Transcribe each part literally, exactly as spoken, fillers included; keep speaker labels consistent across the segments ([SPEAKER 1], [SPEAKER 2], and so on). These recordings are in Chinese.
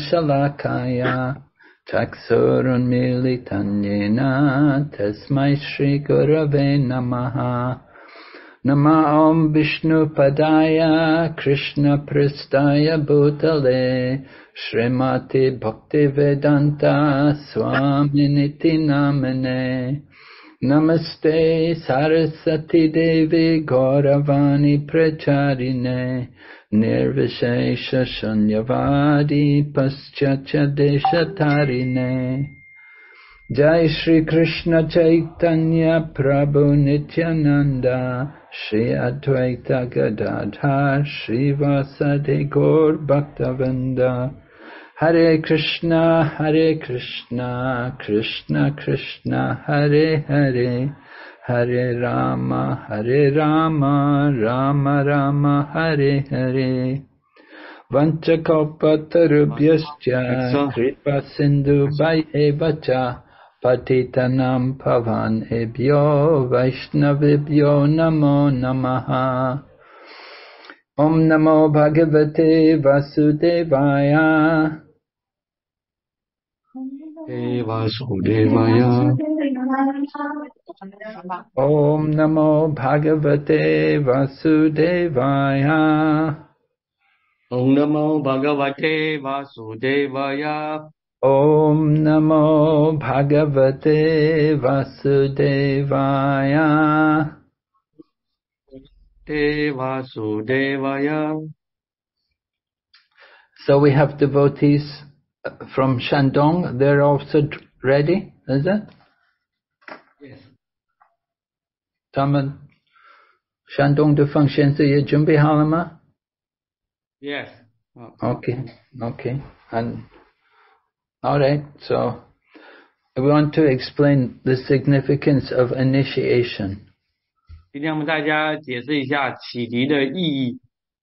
[SPEAKER 1] shalakaya chaksurunmilitan yena tasmai Shri Gurave Namaha. Nama Om Vishnu Padaya Krishna Pristaya Bhutale Srimati Bhaktivedanta Swaminiti Namane. Namaste Saraswati Devi Gauravani Pracharine Nirvishesha Shunyavadi Paschatya Deshatarine. Jai Shri Krishna Chaitanya Prabhu Nityananda Shri Advaita Gadadhar Shri Vasadi Gaur Bhaktavinda. Hare Krishna Hare Krishna Krishna Krishna Hare Hare Hare Rama Hare Rama Rama Rama Hare Hare. Vanchakalpatarubhyascha kripa sindhu bhayeva patitanam pavan ebhyo vaishnavibhyo namo namaha. Om namo bhagavate vasudevaya.
[SPEAKER 2] Vasudevaya.
[SPEAKER 1] Om namo bhagavate vasudevaya.
[SPEAKER 2] Om Namo Bhagavate Vasudevaya.
[SPEAKER 1] Om Namo Bhagavate Vasudevaya.
[SPEAKER 2] Te Vasudevaya.
[SPEAKER 1] So we have devotees from Shandong. They're also ready, is it?
[SPEAKER 2] Yes.
[SPEAKER 1] 他们山东的奉献者也准备好了吗？
[SPEAKER 2] Yes.
[SPEAKER 1] Okay, okay. And all right, so we want to explain the significance of initiation.
[SPEAKER 2] 今天我们大家解释一下启迪的意义。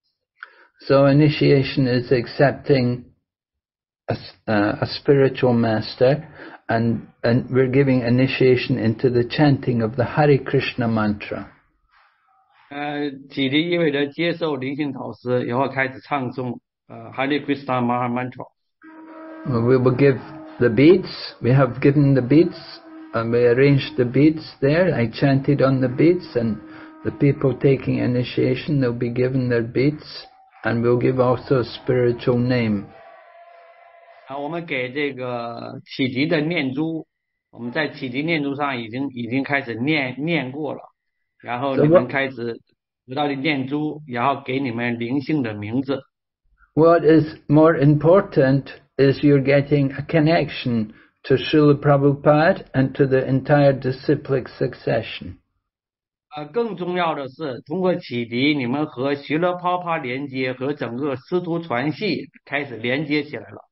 [SPEAKER 1] So initiation is accepting a, uh, a spiritual master, and, and we're giving initiation into the chanting of the Hare Krishna mantra.
[SPEAKER 2] 呃，启迪意味着接受灵性导师，然后开始唱诵呃 Hare Krishna Maha Mantra。
[SPEAKER 1] We will give the beads. We have given the beads, and we arranged the beads there. I chanted on the beads, and the people taking initiation, they'll be given their beads, and we'll give also a spiritual name.
[SPEAKER 2] 啊，我们给这个启迪的念珠，我们在启迪念珠上已经已经开始念念过了。 然后你们开始得到的念珠，然后给你们灵性的名字。
[SPEAKER 1] What is more important is you're getting a connection to Srila Prabhupada and to the entire disciplic succession.
[SPEAKER 2] 呃，更重要的是，通过启迪，你们和徐勒泡帕连接，和整个师徒传系开始连接起来了。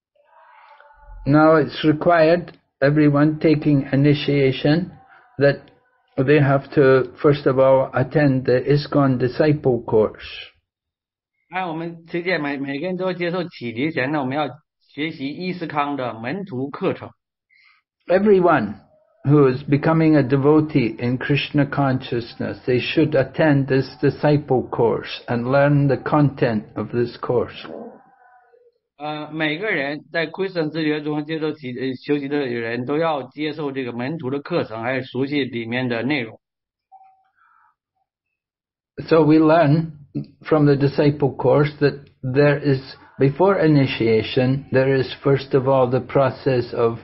[SPEAKER 1] Now it's required, everyone taking initiation, that they have to, first of all, attend the ISKCON disciple course.
[SPEAKER 2] 那我们推荐每每个人都接受启迪前呢，我们要学习伊斯康的门徒课程。
[SPEAKER 1] Everyone who is becoming a devotee in Krishna consciousness, they should attend this disciple course and learn the content of this course.
[SPEAKER 2] 呃，每个人在 Krishna 之学中接受启呃修习的人都要接受这个门徒的课程，还有熟悉里面的内容。
[SPEAKER 1] So we learn from the disciple course that there is, before initiation, there is first of all the process of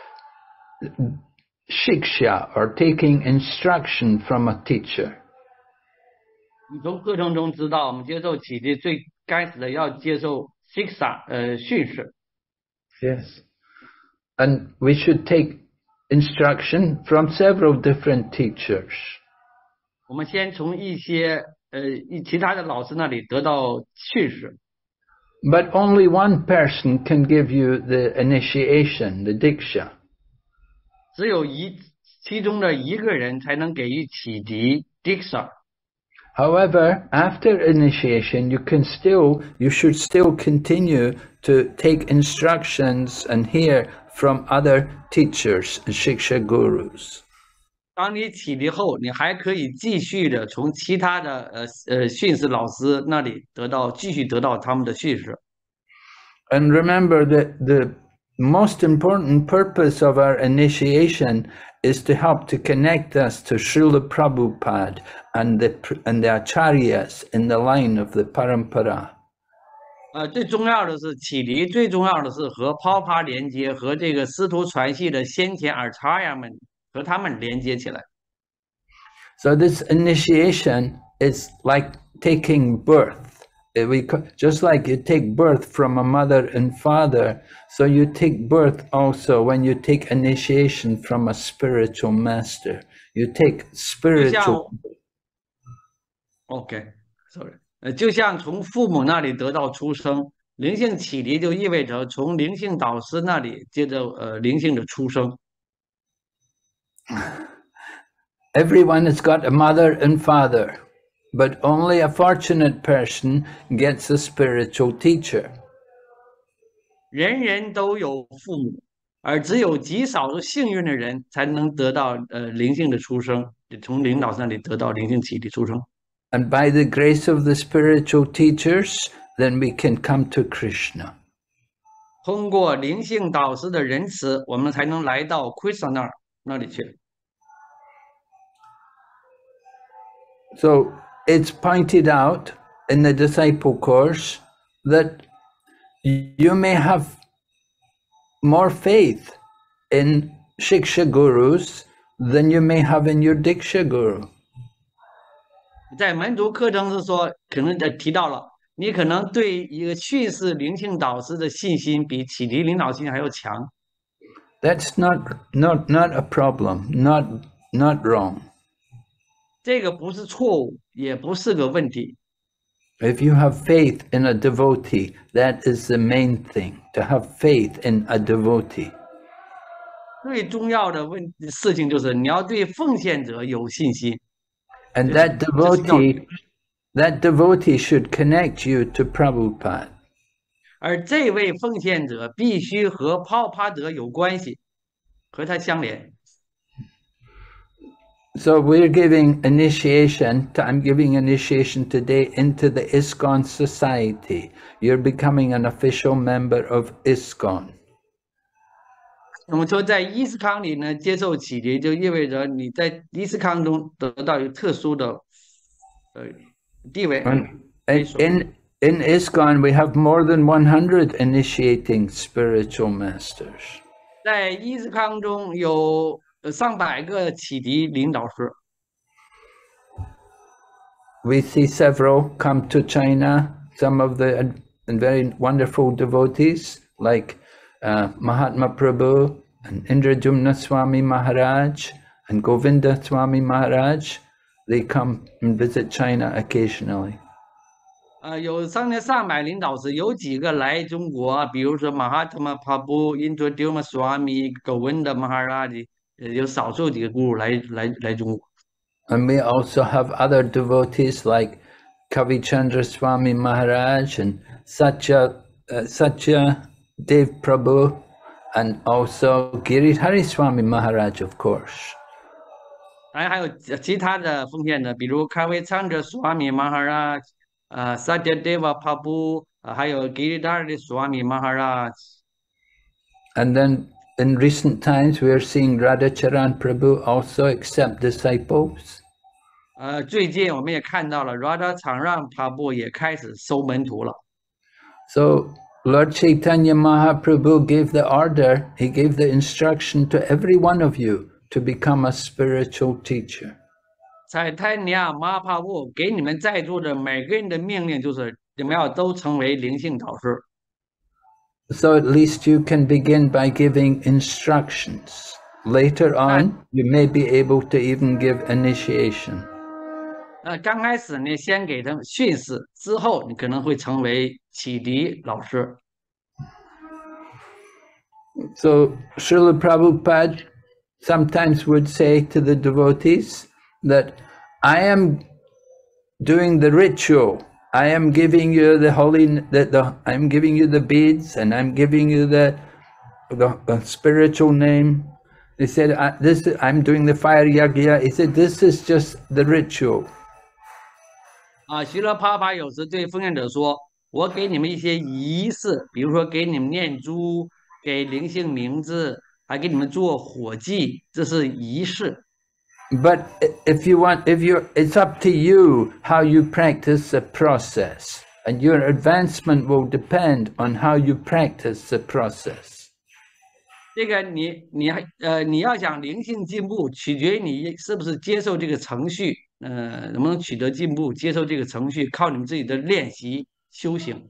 [SPEAKER 1] shiksha, or taking instruction from a teacher.
[SPEAKER 2] 你从课程中知道，我们接受启迪最开始的要接受 shiksha 呃训示。
[SPEAKER 1] Yes. And we should take instruction from several different teachers.
[SPEAKER 2] 我们先从一些呃其他的老师那里得到训示。
[SPEAKER 1] But only one person can give you the initiation, the diksha.
[SPEAKER 2] 只有一其中的一个人才能给予启迪 diksha。
[SPEAKER 1] However, after initiation, you can still, you should still continue to take instructions and hear from other teachers and shiksha gurus.
[SPEAKER 2] 当你启迪后，你还可以继续的从其他的呃呃训示老师那里得到继续得到他们的训示。
[SPEAKER 1] And remember that the most important purpose of our initiation is to help to connect us to Srila Prabhupada and the, and the acharyas in the line of the parampara.
[SPEAKER 2] 呃，最重要的是启迪，最重要的是和泡帕连接，和这个师徒传系的先前尔查呀们和他们连接起来。
[SPEAKER 1] So this initiation is like taking birth. We just like you take birth from a mother and father, so you take birth also when you take initiation from a spiritual master. You take spiritual.
[SPEAKER 2] OK, sorry. 呃，就像从父母那里得到出生，灵性启迪就意味着从灵性导师那里接着呃灵性的出生。
[SPEAKER 1] Everyone has got a mother and father, but only a fortunate person gets a spiritual teacher.
[SPEAKER 2] 人人都有父母，而只有极少数幸运的人才能得到呃灵性的出生，从领导那里得到灵性启迪出生。
[SPEAKER 1] And by the grace of the spiritual teachers, then we can come to Krishna.
[SPEAKER 2] 通过灵性导师的仁慈，我们才能来到 Krishna 那儿那里去。
[SPEAKER 1] So it's pointed out in the disciple course that you may have more faith in Shiksha Gurus than you may have in your Diksha Guru.
[SPEAKER 2] 在门徒课程是说，可能提到了，你可能对一个训示灵性导师的信心比启迪领导信还要强。
[SPEAKER 1] That's not not not a problem, not not wrong.
[SPEAKER 2] 这个不是错误，也不是个问题。
[SPEAKER 1] If you have faith in a devotee, that is the main thing, to have faith in a devotee.
[SPEAKER 2] 最重要的问事情就是你要对奉献者有信心。
[SPEAKER 1] And that devotee, that devotee should connect you to Prabhupada.
[SPEAKER 2] 而这位奉献者必须和泡帕德有关系，和他相连。
[SPEAKER 1] So we're giving initiation, to, I'm giving initiation today into the ISKCON society. You're becoming an official member of ISKCON.
[SPEAKER 2] 我们说在伊斯康里呢，接受启迪就意味着你在伊斯康中得到一个特殊的呃地位。
[SPEAKER 1] In in ISKCON we have more than one hundred initiating spiritual masters.
[SPEAKER 2] 在伊斯康中有上百个启迪领导师。
[SPEAKER 1] We see several come to China. Some of the very wonderful devotees like Uh, Mahatma Prabhu and Indrajumna Swami Maharaj and Govinda Swami Maharaj, they come and visit China occasionally.
[SPEAKER 2] 呃，有上千上百领导师，有几个来中国，比如说 Mahatma Prabhu、Indrajumna Swami、Govinda Maharaj，有少数几个 guru 来来来中国。
[SPEAKER 1] And we also have other devotees like Kavichandra Swami Maharaj and Satya uh, Satya Dev Prabhu, and also Giridhari Swami Maharaj, of course.
[SPEAKER 2] 当然还有其他的奉献者，比如卡维昌者 Swami Maharaj， 呃 Satyadeva Prabhu， 还有 Giridhari Swami Maharaj。
[SPEAKER 1] And then in recent times we are seeing Radhacharan Prabhu also accept disciples.
[SPEAKER 2] 呃，最近我们也看到了 Radhacharan Prabhu 也开始收门徒了。
[SPEAKER 1] So Lord Chaitanya Mahaprabhu gave the order, he gave the instruction to every one of you to become a spiritual teacher.
[SPEAKER 2] 在泰尼亚马帕布给你们在座的每个人的命令就是你们要都成为灵性导师。
[SPEAKER 1] So at least you can begin by giving instructions. Later on, you may be able to even give initiation.
[SPEAKER 2] 呃，刚开始呢，先给他们训示，之后你可能会成为启迪老师。
[SPEAKER 1] So Srila Prabhupada sometimes would say to the devotees that I am doing the ritual. I am giving you the holy, the, the I'm giving you the beads, and I'm giving you the the, the spiritual name. He said, I, "This I'm doing the fire yagya." He said, "This is just the ritual."
[SPEAKER 2] 啊，徐勒帕帕有时对奉献者说：“ 我给你们一些仪式，比如说给你们念珠，给灵性名字，还给你们做火祭，这是仪式。
[SPEAKER 1] But if you want, if you're, it's up to you how you practice the process, and your advancement will depend on how you practice the process.
[SPEAKER 2] 这个你你还呃你要想灵性进步，取决于你是不是接受这个程序，呃，能不能取得进步，接受这个程序，靠你们自己的练习修行。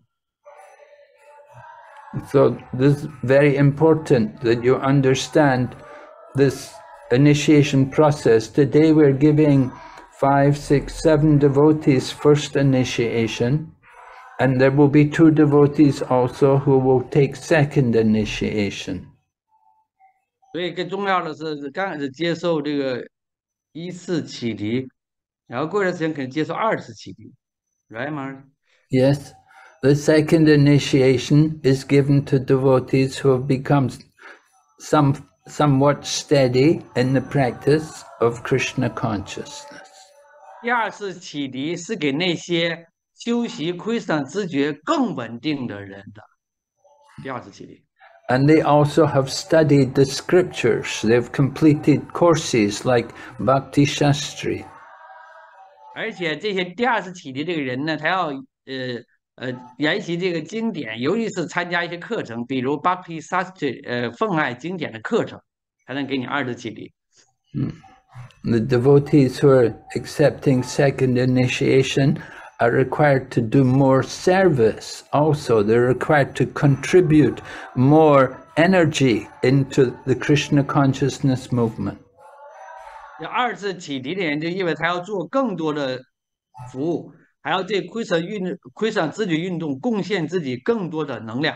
[SPEAKER 1] So this is very important that you understand this initiation process. Today we're giving five, six, seven devotees first initiation, and there will be two devotees also who will take second initiation.
[SPEAKER 2] 所以更重要的是，刚开始接受这个一次启迪，然后过段时间可能接受二次启迪 ，right, Mark?
[SPEAKER 1] Yes, the second initiation is given to devotees who have become some somewhat steady in the practice of Krishna consciousness.
[SPEAKER 2] 第二次启迪是给那些修习 Krishna 知觉更稳定的人的。第二次启迪。
[SPEAKER 1] And they also have studied the scriptures. They've completed courses like Bhakti Shastri.
[SPEAKER 2] 而且这些第二次启迪这个人呢，他要呃呃研习这个经典，尤其是参加一些课程，比如 Bhakti Shastri 呃奉爱经典的课程，才能给你二次启迪。
[SPEAKER 1] Mm. The devotees who are accepting second initiation are required to do more service also. They're required to contribute more energy into the Krishna consciousness movement.
[SPEAKER 2] 二次启迪的人就意味着他要做更多的服务，还要对 Krishna 运 Krishna 知觉运动贡献自己更多的能量。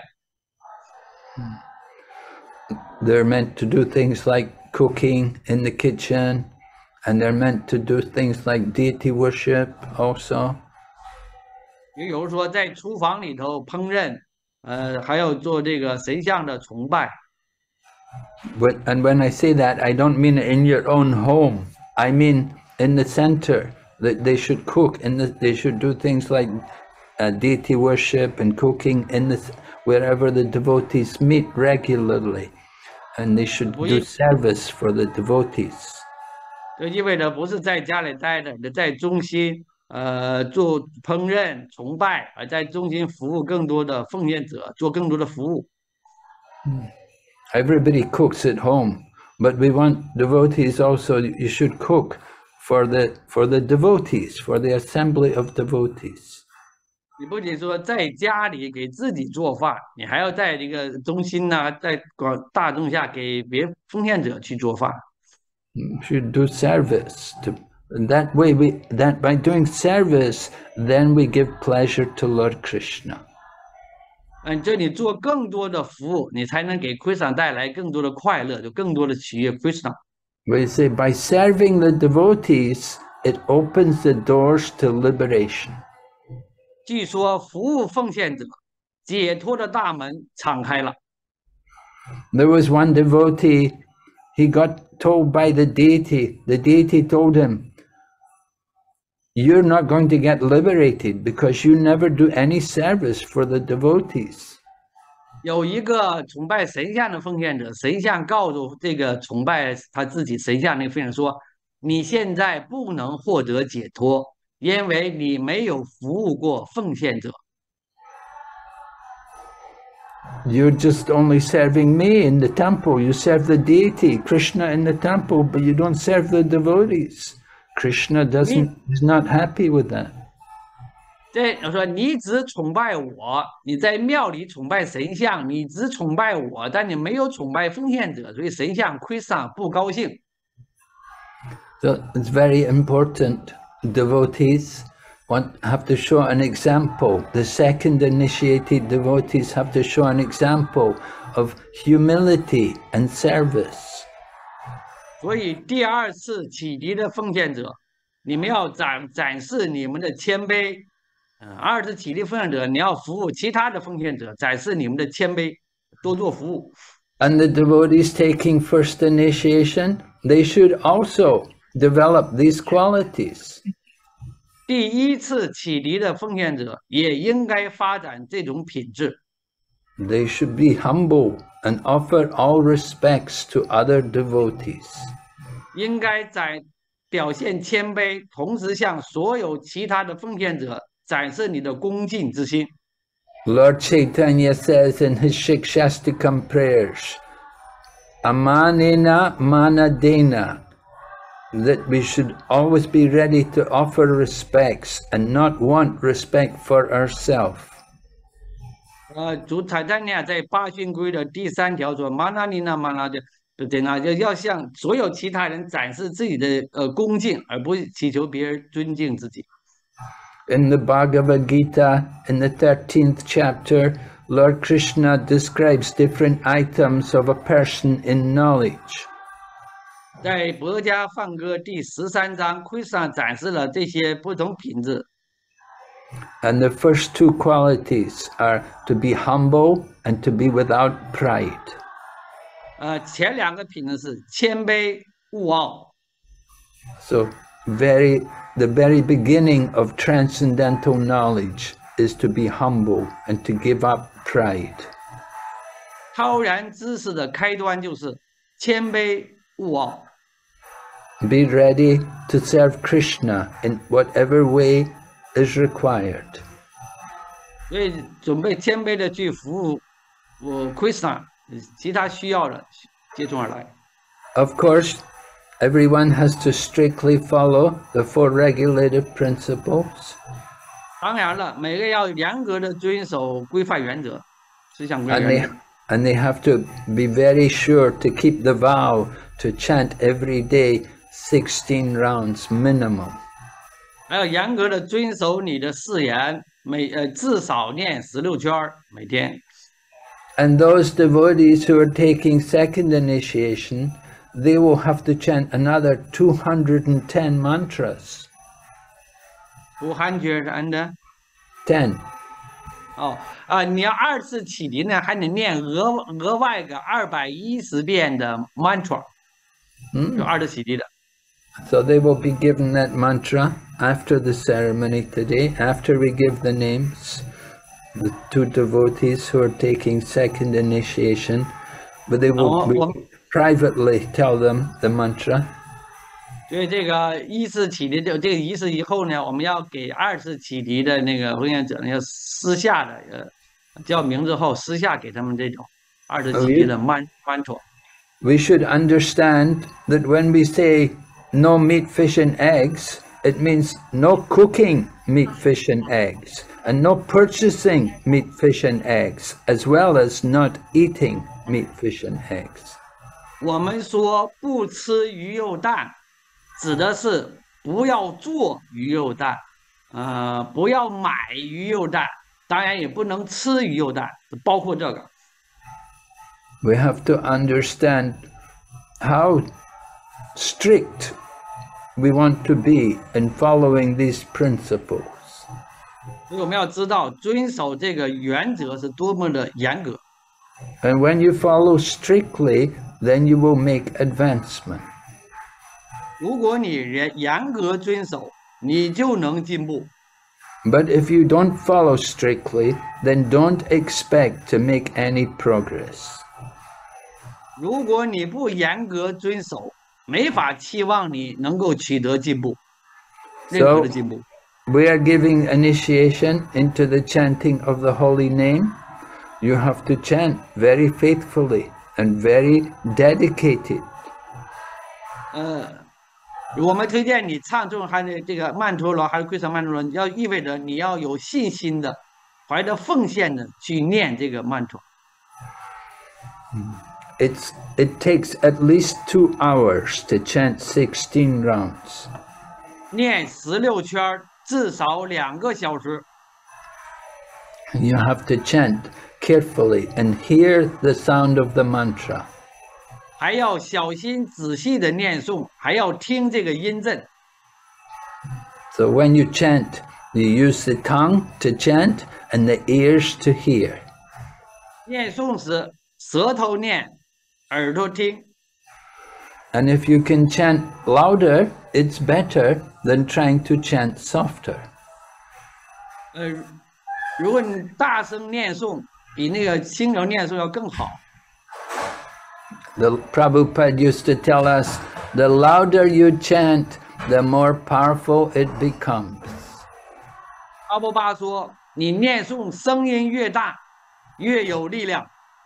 [SPEAKER 1] They're meant to do things like cooking in the kitchen, and they're meant to do things like deity worship also.
[SPEAKER 2] 也有说在厨房里头烹饪，呃，还要做这个神像的崇拜。
[SPEAKER 1] But, and when I say that, I don't mean in your own home. I mean in the center. That they should cook, and the, they should do things like uh, deity worship and cooking in the wherever the devotees meet regularly, and they should do service for the devotees.
[SPEAKER 2] 这意味着不是在家里待着，在中心。呃，做烹饪、崇拜，而在中心服务更多的奉献者，做更多的服务。
[SPEAKER 1] Everybody cooks at home, but we want devotees also. You should cook for the for the devotees, for the assembly of devotees.
[SPEAKER 2] 你不仅说在家里给自己做饭，你还要在这个中心呢，在广大众下给别奉献者去做饭。
[SPEAKER 1] You should do service to. And that way, we that by doing service, then we give pleasure to Lord Krishna.
[SPEAKER 2] 嗯，这里做更多的服务，你才能给 Krishna 带来更多的快乐，就更多的取悦 Krishna。
[SPEAKER 1] We say by serving the devotees, it opens the doors to liberation.
[SPEAKER 2] 据说服务奉献者，解脱的大门敞开了。
[SPEAKER 1] There was one devotee, he got told by the deity, the deity told him, you're not going to get liberated because you never do any service for the devotees.
[SPEAKER 2] 有一个崇拜神像的奉献者，神像告诉这个崇拜他自己神像那个奉献者说：“你现在不能获得解脱，因为你没有服务过奉献者。”
[SPEAKER 1] You're just only serving me in the temple. You serve the deity, Krishna in the temple, but you don't serve the devotees. Krishna doesn't is not happy with that.
[SPEAKER 2] 这我说你只崇拜我，你在庙里崇拜神像，你只崇拜我，但你没有崇拜奉献者，所以神像 Krishna 不高兴。
[SPEAKER 1] So it's very important. Devotees want have to show an example. The second initiated devotees have to show an example of humility and service.
[SPEAKER 2] 所以第二次启迪的奉献者，你们要展展示你们的谦卑。嗯，二次启迪奉献者，你要服务其他的奉献者，展示你们的谦卑，多做服务。
[SPEAKER 1] And the devotees taking first initiation, they should also develop these qualities.
[SPEAKER 2] 第一次启迪的奉献者也应该发展这种品质。
[SPEAKER 1] They should be humble and offer all respects to other devotees.
[SPEAKER 2] 应该在表现谦卑，同时向所有其他的奉献者展示你的恭敬之心。
[SPEAKER 1] Lord Chaitanya says in his Shikshastikam prayers, Amanena manadena, that we should always be ready to offer respects and not want respect for ourselves.
[SPEAKER 2] 呃，主彩丹尼亚在八训规的第三条说，玛纳尼那玛纳的，对呢，要要向所有其他人展示自己的呃恭敬，而不是祈求别人尊敬自己。
[SPEAKER 1] In the Bhagavad Gita, in the thirteenth chapter, Lord Krishna describes different items of a person in knowledge.
[SPEAKER 2] 在《博家梵歌》第十三章 ，Krishna 展示了这些不同品质。
[SPEAKER 1] And the first two qualities are to be humble and to be without pride.
[SPEAKER 2] 呃，前两个品质是谦卑勿傲。
[SPEAKER 1] So, very the very beginning of transcendental knowledge is to be humble and to give up pride.
[SPEAKER 2] 超然知识的开端就是谦卑勿傲。
[SPEAKER 1] Be ready to serve Krishna in whatever way is required.
[SPEAKER 2] 所以准备谦卑的去服务我 Krishna， 其他需要的接踵而来。
[SPEAKER 1] Of course, everyone has to strictly follow the four regulative principles.
[SPEAKER 2] 当然了，每个要严格的遵守规范原则，思想规
[SPEAKER 1] And
[SPEAKER 2] 范
[SPEAKER 1] they,
[SPEAKER 2] 原则。
[SPEAKER 1] and they have to be very sure to keep the vow to chant every day sixteen rounds minimum.
[SPEAKER 2] 还要严格的遵守你的誓言，每呃至少念十六圈每天。
[SPEAKER 1] And those devotees who are taking second initiation, they will have to chant another two hundred ten mantras.
[SPEAKER 2] two hundred and
[SPEAKER 1] ten.
[SPEAKER 2] 哦啊，你要二次启迪呢，还得念额额外个二百一十遍的 mantra， 就二次启迪的。
[SPEAKER 1] So they will be given that mantra after the ceremony today, after we give the names, the two devotees who are taking second initiation, but they will
[SPEAKER 2] Oh,
[SPEAKER 1] we
[SPEAKER 2] well-
[SPEAKER 1] privately tell them the mantra.
[SPEAKER 2] 所以这个一次启迪的这个仪式以后呢，我们要给二次启迪的那个奉献者呢，要私下的呃叫名字后，私下给他们这种二次启迪的 man mantra。
[SPEAKER 1] We should understand that when we say no meat, fish and eggs, it means no cooking meat, fish and eggs, and no purchasing meat, fish and eggs, as well as not eating meat, fish and eggs.
[SPEAKER 2] 我们说不吃鱼肉蛋，指的是不要做鱼肉蛋，呃，不要买鱼肉蛋，当然也不能吃鱼肉蛋，包括这个。
[SPEAKER 1] We have to understand how strict we want to be in following these principles.
[SPEAKER 2] 所以我们要知道遵守这个原则是多么的严格。
[SPEAKER 1] And when you follow strictly, then you will make advancement.
[SPEAKER 2] 如果你严严格遵守，你就能进步。
[SPEAKER 1] But if you don't follow strictly, then don't expect to make any progress.
[SPEAKER 2] 如果你不严格遵守，没法期望你能够取得进步，任何的进步。
[SPEAKER 1] We are giving initiation into the chanting of the holy name. You have to chant very faithfully and very dedicated.
[SPEAKER 2] 呃，我们推荐你唱诵还有这个曼陀罗，还有贵上曼陀罗，要意味着你要有信心的，怀着奉献的去念这个曼陀。
[SPEAKER 1] It's, it takes at least two hours to chant sixteen rounds.
[SPEAKER 2] 念十六圈至少两个小时。
[SPEAKER 1] You have to chant carefully and hear the sound of the mantra.
[SPEAKER 2] 还要小心仔细的念诵，还要听这个音震。
[SPEAKER 1] So when you chant, you use the tongue to chant and the ears to hear.
[SPEAKER 2] 念诵时，舌头念，耳朵听。
[SPEAKER 1] And if you can chant louder, it's better than trying to chant softer.
[SPEAKER 2] 呃，如果你大声念诵，比那个轻柔念诵要更好。
[SPEAKER 1] The Prabhupada used to tell us, the louder you chant, the more powerful it becomes.
[SPEAKER 2] 阿波巴说，你念诵声音越大，越有力量。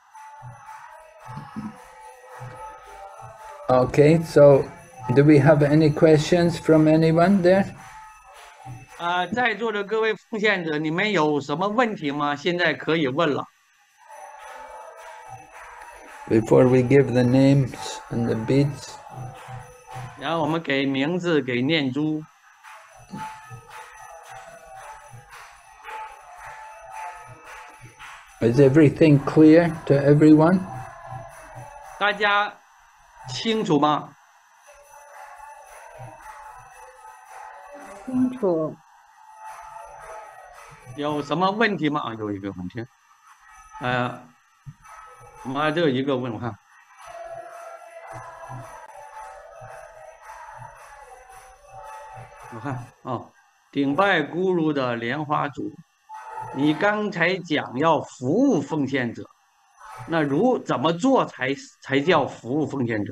[SPEAKER 1] Okay, so do we have any questions from anyone there?
[SPEAKER 2] 啊，在座的各位奉献者，你们有什么问题吗？现在可以问了。
[SPEAKER 1] Before we give the names and the beads.
[SPEAKER 2] 然后我们给名字，给念珠。
[SPEAKER 1] Is everything clear to everyone?
[SPEAKER 2] 大家清楚吗？
[SPEAKER 3] 清楚。
[SPEAKER 2] 有什么问题吗？啊，有一个问题。呃，我们这有一个问，我看。我看哦，顶拜咕噜的莲花组，你刚才讲要服务奉献者，那如怎么做才才叫服务奉献者？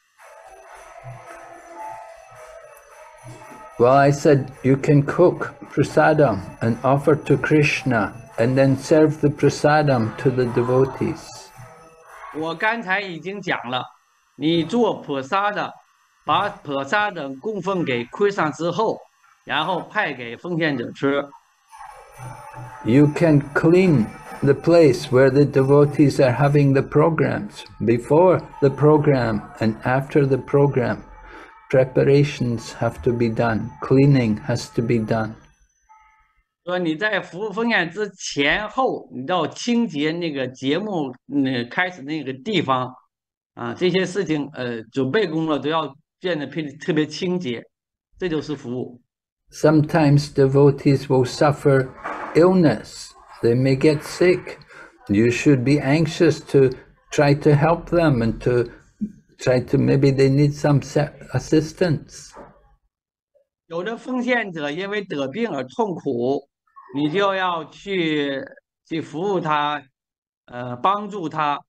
[SPEAKER 1] Well, I said you can cook prasadam and offer to Krishna and then serve the prasadam to the devotees.
[SPEAKER 2] 我刚才已经讲了，你做菩萨的，把菩萨的供奉给Krishna之后，然后派给奉献者吃。
[SPEAKER 1] You can clean the place where the devotees are having the programs, before the program and after the program. Preparations have to be done. Cleaning has to be done.
[SPEAKER 2] 说你在服务奉献之前后，你要清洁那个节目嗯开始那个地方啊，这些事情呃准备工作都要变得特特别清洁，这就是服务。
[SPEAKER 1] Sometimes devotees will suffer illness. They may get sick. You should be anxious to try to help them and to try to, maybe they need some assistance.
[SPEAKER 2] 有的奉献者因为得病而痛苦，你就要去去服务他，呃，帮助他。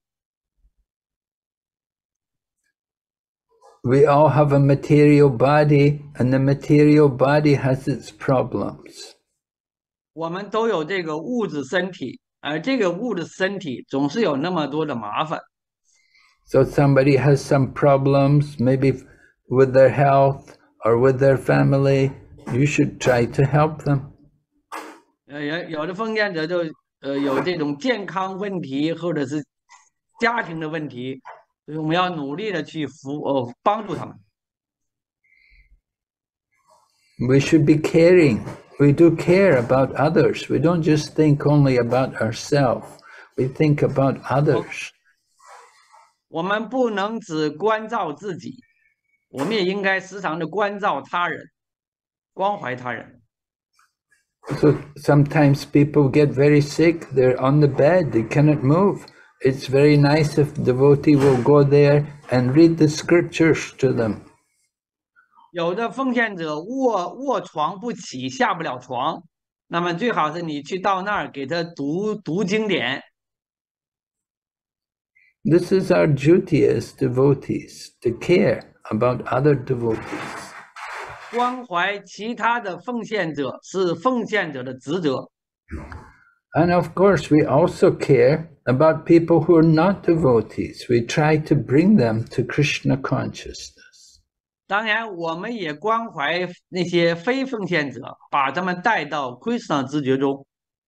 [SPEAKER 1] We all have a material body, and the material body has its problems.
[SPEAKER 2] 我们都有这个物质身体，而这个物质身体总是有那么多的麻烦。
[SPEAKER 1] So somebody has some problems, maybe with their health or with their family, you should try to help them.
[SPEAKER 2] 呃，有有的奉献者就呃有这种健康问题或者是家庭的问题，所以我们要努力的去服呃帮助他们。
[SPEAKER 1] We should be caring. We do care about others. We don't just think only about ourselves. We think about others.
[SPEAKER 2] 我们不能只关照自己，我们也应该时常的关照他人，关怀他人。
[SPEAKER 1] So sometimes people get very sick, they're on the bed, they cannot move. It's very nice if the devotee will go there and read the scriptures to them.
[SPEAKER 2] 有的奉献者卧卧床不起，下不了床，那么最好是你去到那儿给他读读经典。
[SPEAKER 1] This is our duty as devotees, to care about other devotees.
[SPEAKER 2] 关怀其他的奉献者是奉献者的职责。
[SPEAKER 1] And of course, we also care about people who are not devotees. We try to bring them to Krishna consciousness.
[SPEAKER 2] 当然，我们也关怀那些非奉献者，把他们带到 Krishna 知觉中。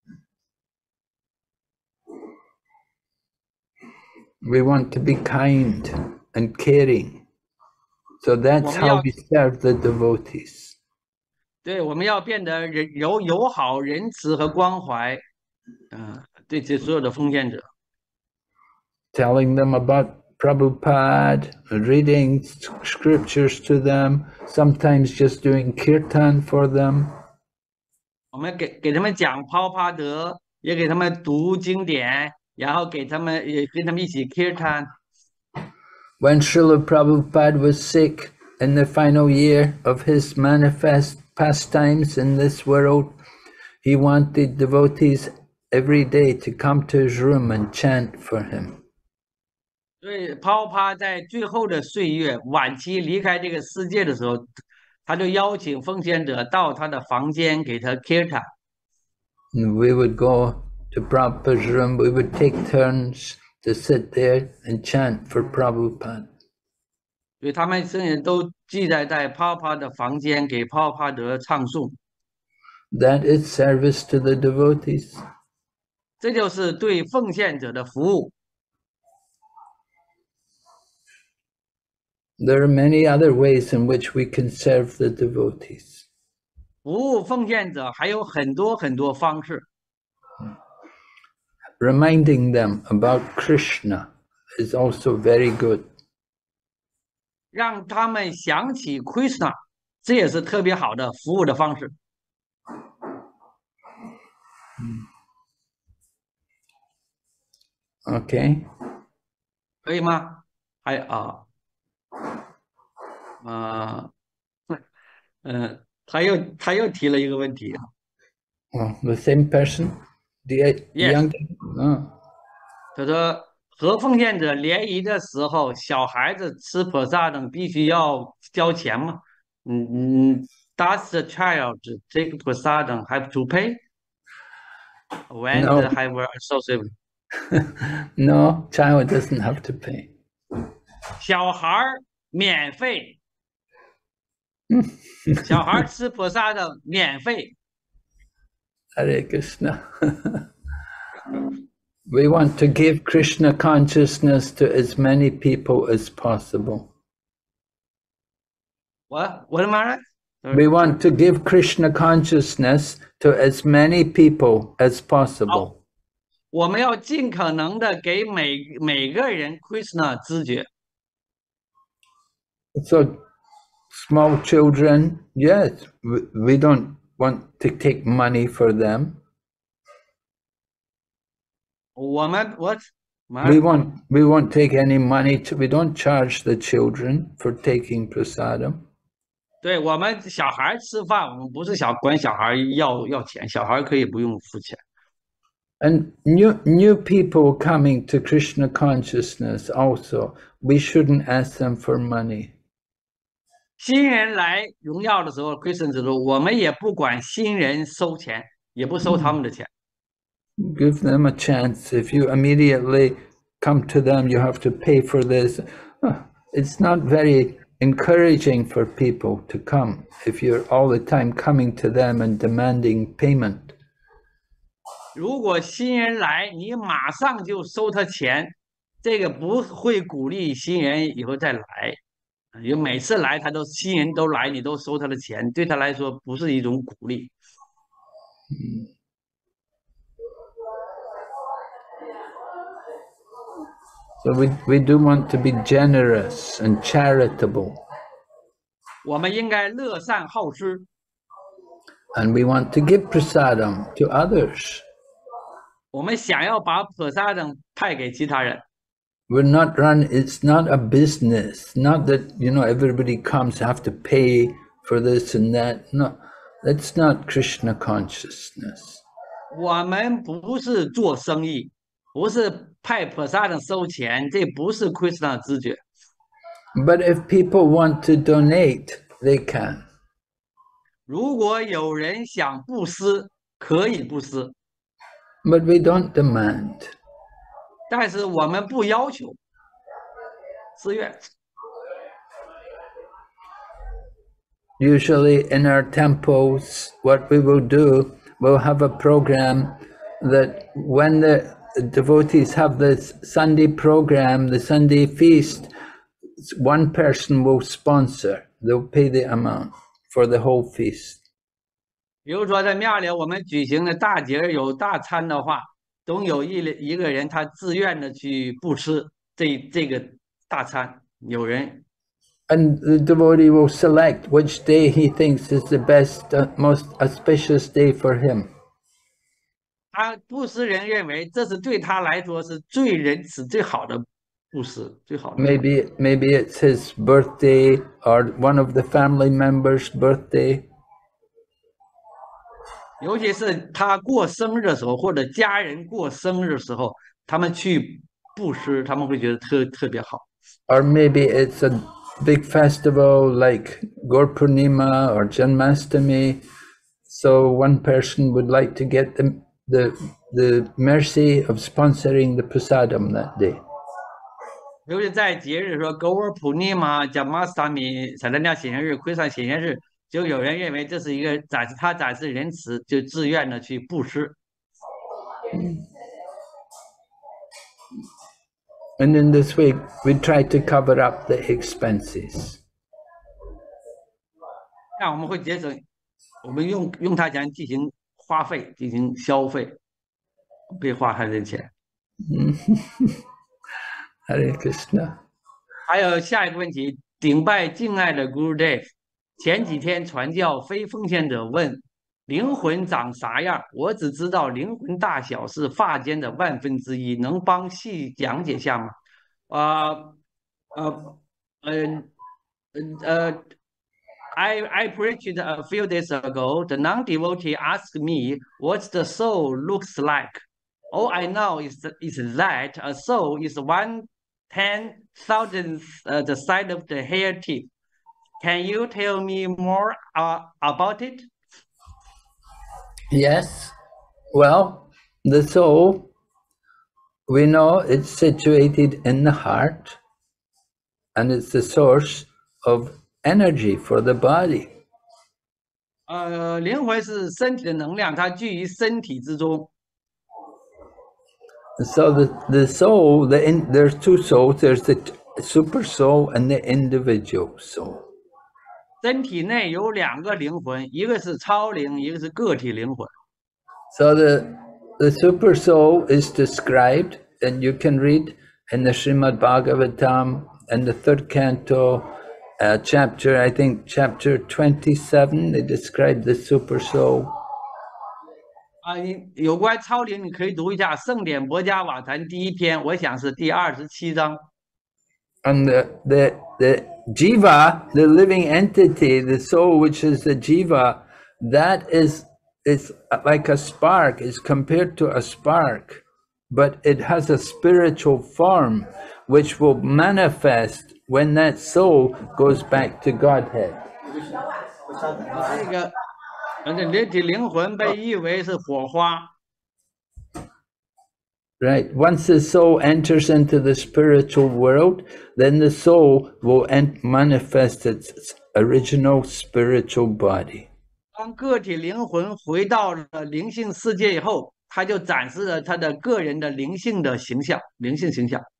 [SPEAKER 1] We want to be kind and caring. So that's how we serve the devotees.
[SPEAKER 2] 对，我们要变得人友友好、仁慈和关怀，嗯、呃，对这所有的奉献者。
[SPEAKER 1] Telling them about Prabhupada, reading scriptures to them, sometimes just doing kirtan for them.
[SPEAKER 2] 我们给给他们讲泡帕德，也给他们读经典，然后给他们也跟他们一起 kirtan。
[SPEAKER 1] when Srila Prabhupada was sick in the final year of his manifest pastimes in this world, he wanted devotees every day to come to his room and chant for him.
[SPEAKER 2] 所以泡泡在最后的岁月晚期离开这个世界的时候，他就邀请奉献者到他的房间给他 kirtan。
[SPEAKER 1] And we would go to Prabhupada's room, we would take turns to sit there and chant for Prabhupada.
[SPEAKER 2] 所以他们僧人都记载在泡泡的房间给泡泡德唱诵。
[SPEAKER 1] That is service to the devotees.
[SPEAKER 2] 这就是对奉献者的服务。
[SPEAKER 1] There are many other ways in which we can serve the devotees.
[SPEAKER 2] 服务奉献者还有很多很多方式。
[SPEAKER 1] Reminding them about Krishna is also very good.
[SPEAKER 2] 让他们想起 Krishna， 这也是特别好的服务的方式。
[SPEAKER 1] Okay.
[SPEAKER 2] 可以吗？还啊，啊，嗯，他又他又提了一个问题啊。
[SPEAKER 1] Oh, the same person? The
[SPEAKER 2] Yes.
[SPEAKER 1] young? Oh.
[SPEAKER 2] 他说和奉献者联谊的时候，小孩子吃菩萨等必须要交钱吗？嗯嗯 ，Does the child take prasadam have to pay when
[SPEAKER 1] No.
[SPEAKER 2] they have associated?
[SPEAKER 1] No, child doesn't have to pay.
[SPEAKER 2] 小孩免费，小孩吃菩萨的免费。
[SPEAKER 1] Hare Krishna. We want to give Krishna consciousness to as many people as possible.
[SPEAKER 2] What? What am I?
[SPEAKER 1] We want to give Krishna consciousness to as many people as possible.
[SPEAKER 2] 我们要尽可能的给每每个人 Krishna 知觉。
[SPEAKER 1] So, small children, yes, we, we don't want to take money for them.
[SPEAKER 2] 我们 what?
[SPEAKER 1] We won't, we won't take any money, to, we don't charge the children for taking prasadam.
[SPEAKER 2] 对我们小孩吃饭，我们不是小管小孩要要钱，小孩可以不用付钱。
[SPEAKER 1] And new, new people coming to Krishna consciousness also, we shouldn't ask them for money.
[SPEAKER 2] 新人来荣耀的时候 ，Krishna 说，我们也不管新人收钱，也不收他们的钱。
[SPEAKER 1] Give them a chance. If you immediately come to them, you have to pay for this. It's not very encouraging for people to come if you're all the time coming to them and demanding payment.
[SPEAKER 2] 如果新人来，你马上就收他钱，这个不会鼓励新人以后再来。因为每次来他都新人都来，你都收他的钱，对他来说不是一种鼓励。
[SPEAKER 1] So we, we do want to be generous and charitable.
[SPEAKER 2] 我们应该乐善好施。
[SPEAKER 1] And we want to give prasadam to others.
[SPEAKER 2] 我们想要把菩萨等派给其他人。
[SPEAKER 1] We're not run, it's not a business. Not that, you know, everybody comes, have to pay for this and that. No, that's not Krishna consciousness.
[SPEAKER 2] 我们不是做生意，不是派菩萨等收钱，这不是 Krishna 知觉。
[SPEAKER 1] But if people want to donate, they can.
[SPEAKER 2] 如果有人想布施，可以布施，
[SPEAKER 1] But we don't demand.
[SPEAKER 2] 但是我们不要求，自愿。
[SPEAKER 1] Usually in our temples, what we will do, we'll have a program that when the devotees have this Sunday program, the Sunday feast, one person will sponsor. They'll pay the amount for the whole feast.
[SPEAKER 2] 比如说在庙里我们举行的大节有大餐的话，总有一一个人他自愿的去布施这这个大餐，有人。
[SPEAKER 1] And the devotee will select which day he thinks is the best, uh, most auspicious day for him.
[SPEAKER 2] 他布施人认为这是对他来说是最仁慈、最好的布施，最好的。
[SPEAKER 1] Maybe maybe it's his birthday or one of the family members' birthday.
[SPEAKER 2] 尤其是他过生日的时候，或者家人过生日的时候，他们去布施，他们会觉得特特别好。
[SPEAKER 1] Or maybe it's a big festival like Gaur Purnima or Janmashtami. So one person would like to get the, the, the mercy of sponsoring the prasadam that day.
[SPEAKER 2] 尤其在节日说狗尔普尼嘛、加马斯塔米、萨达尼亚显现日、奎萨显现日，就有人认为这是一个展示他展示仁慈，就自愿的去布施。
[SPEAKER 1] And in this way, we try to cover up the expenses.
[SPEAKER 2] 那我们会节省，我们用用他钱进行花费、进行消费，不花他的钱。
[SPEAKER 1] Hare Krishna。
[SPEAKER 2] 还有下一个问题，顶拜敬爱的 Gurudev， 前几天传教非奉献者问灵魂长啥样，我只知道灵魂大小是发间的万分之一，能帮细讲解下吗？啊呃呃呃 I I preached a few days ago. The non-devotee asked me what the soul looks like. All I know is is that a soul is one ten thousandth uh, the size of the hair tip. Can you tell me more uh, about it?
[SPEAKER 1] Yes. Well, the soul, we know it's situated in the heart, and it's the source of energy for the body.
[SPEAKER 2] 呃，灵魂是身体的能量，它居于身体之中。
[SPEAKER 1] So the, the soul, the in, there's two souls, there's the super soul and the individual soul.
[SPEAKER 2] 身体内有两个灵魂，一个是超灵，一个是个体灵魂。
[SPEAKER 1] So the, the super soul is described, and you can read in the Srimad Bhagavatam and the third canto, uh, chapter, I think chapter twenty-seven, they describe the super soul.
[SPEAKER 2] 啊，你有关超灵，你可以读一下《圣典博伽瓦坛》第一篇，我想是第二十七章。
[SPEAKER 1] And the, the, the jiva, the living entity, the soul, which is the jiva, that is, is like a spark, is compared to a spark, but it has a spiritual form which will manifest when that soul goes back to Godhead.
[SPEAKER 2] 这个，呃，这灵体灵魂被誉为是火花。
[SPEAKER 1] Right. Once the soul enters into the spiritual world, then the soul will manifest its original spiritual body.
[SPEAKER 2] 当个体灵魂回到了灵性世界以后，他就展示了他的个人的灵性的形象，灵性形象。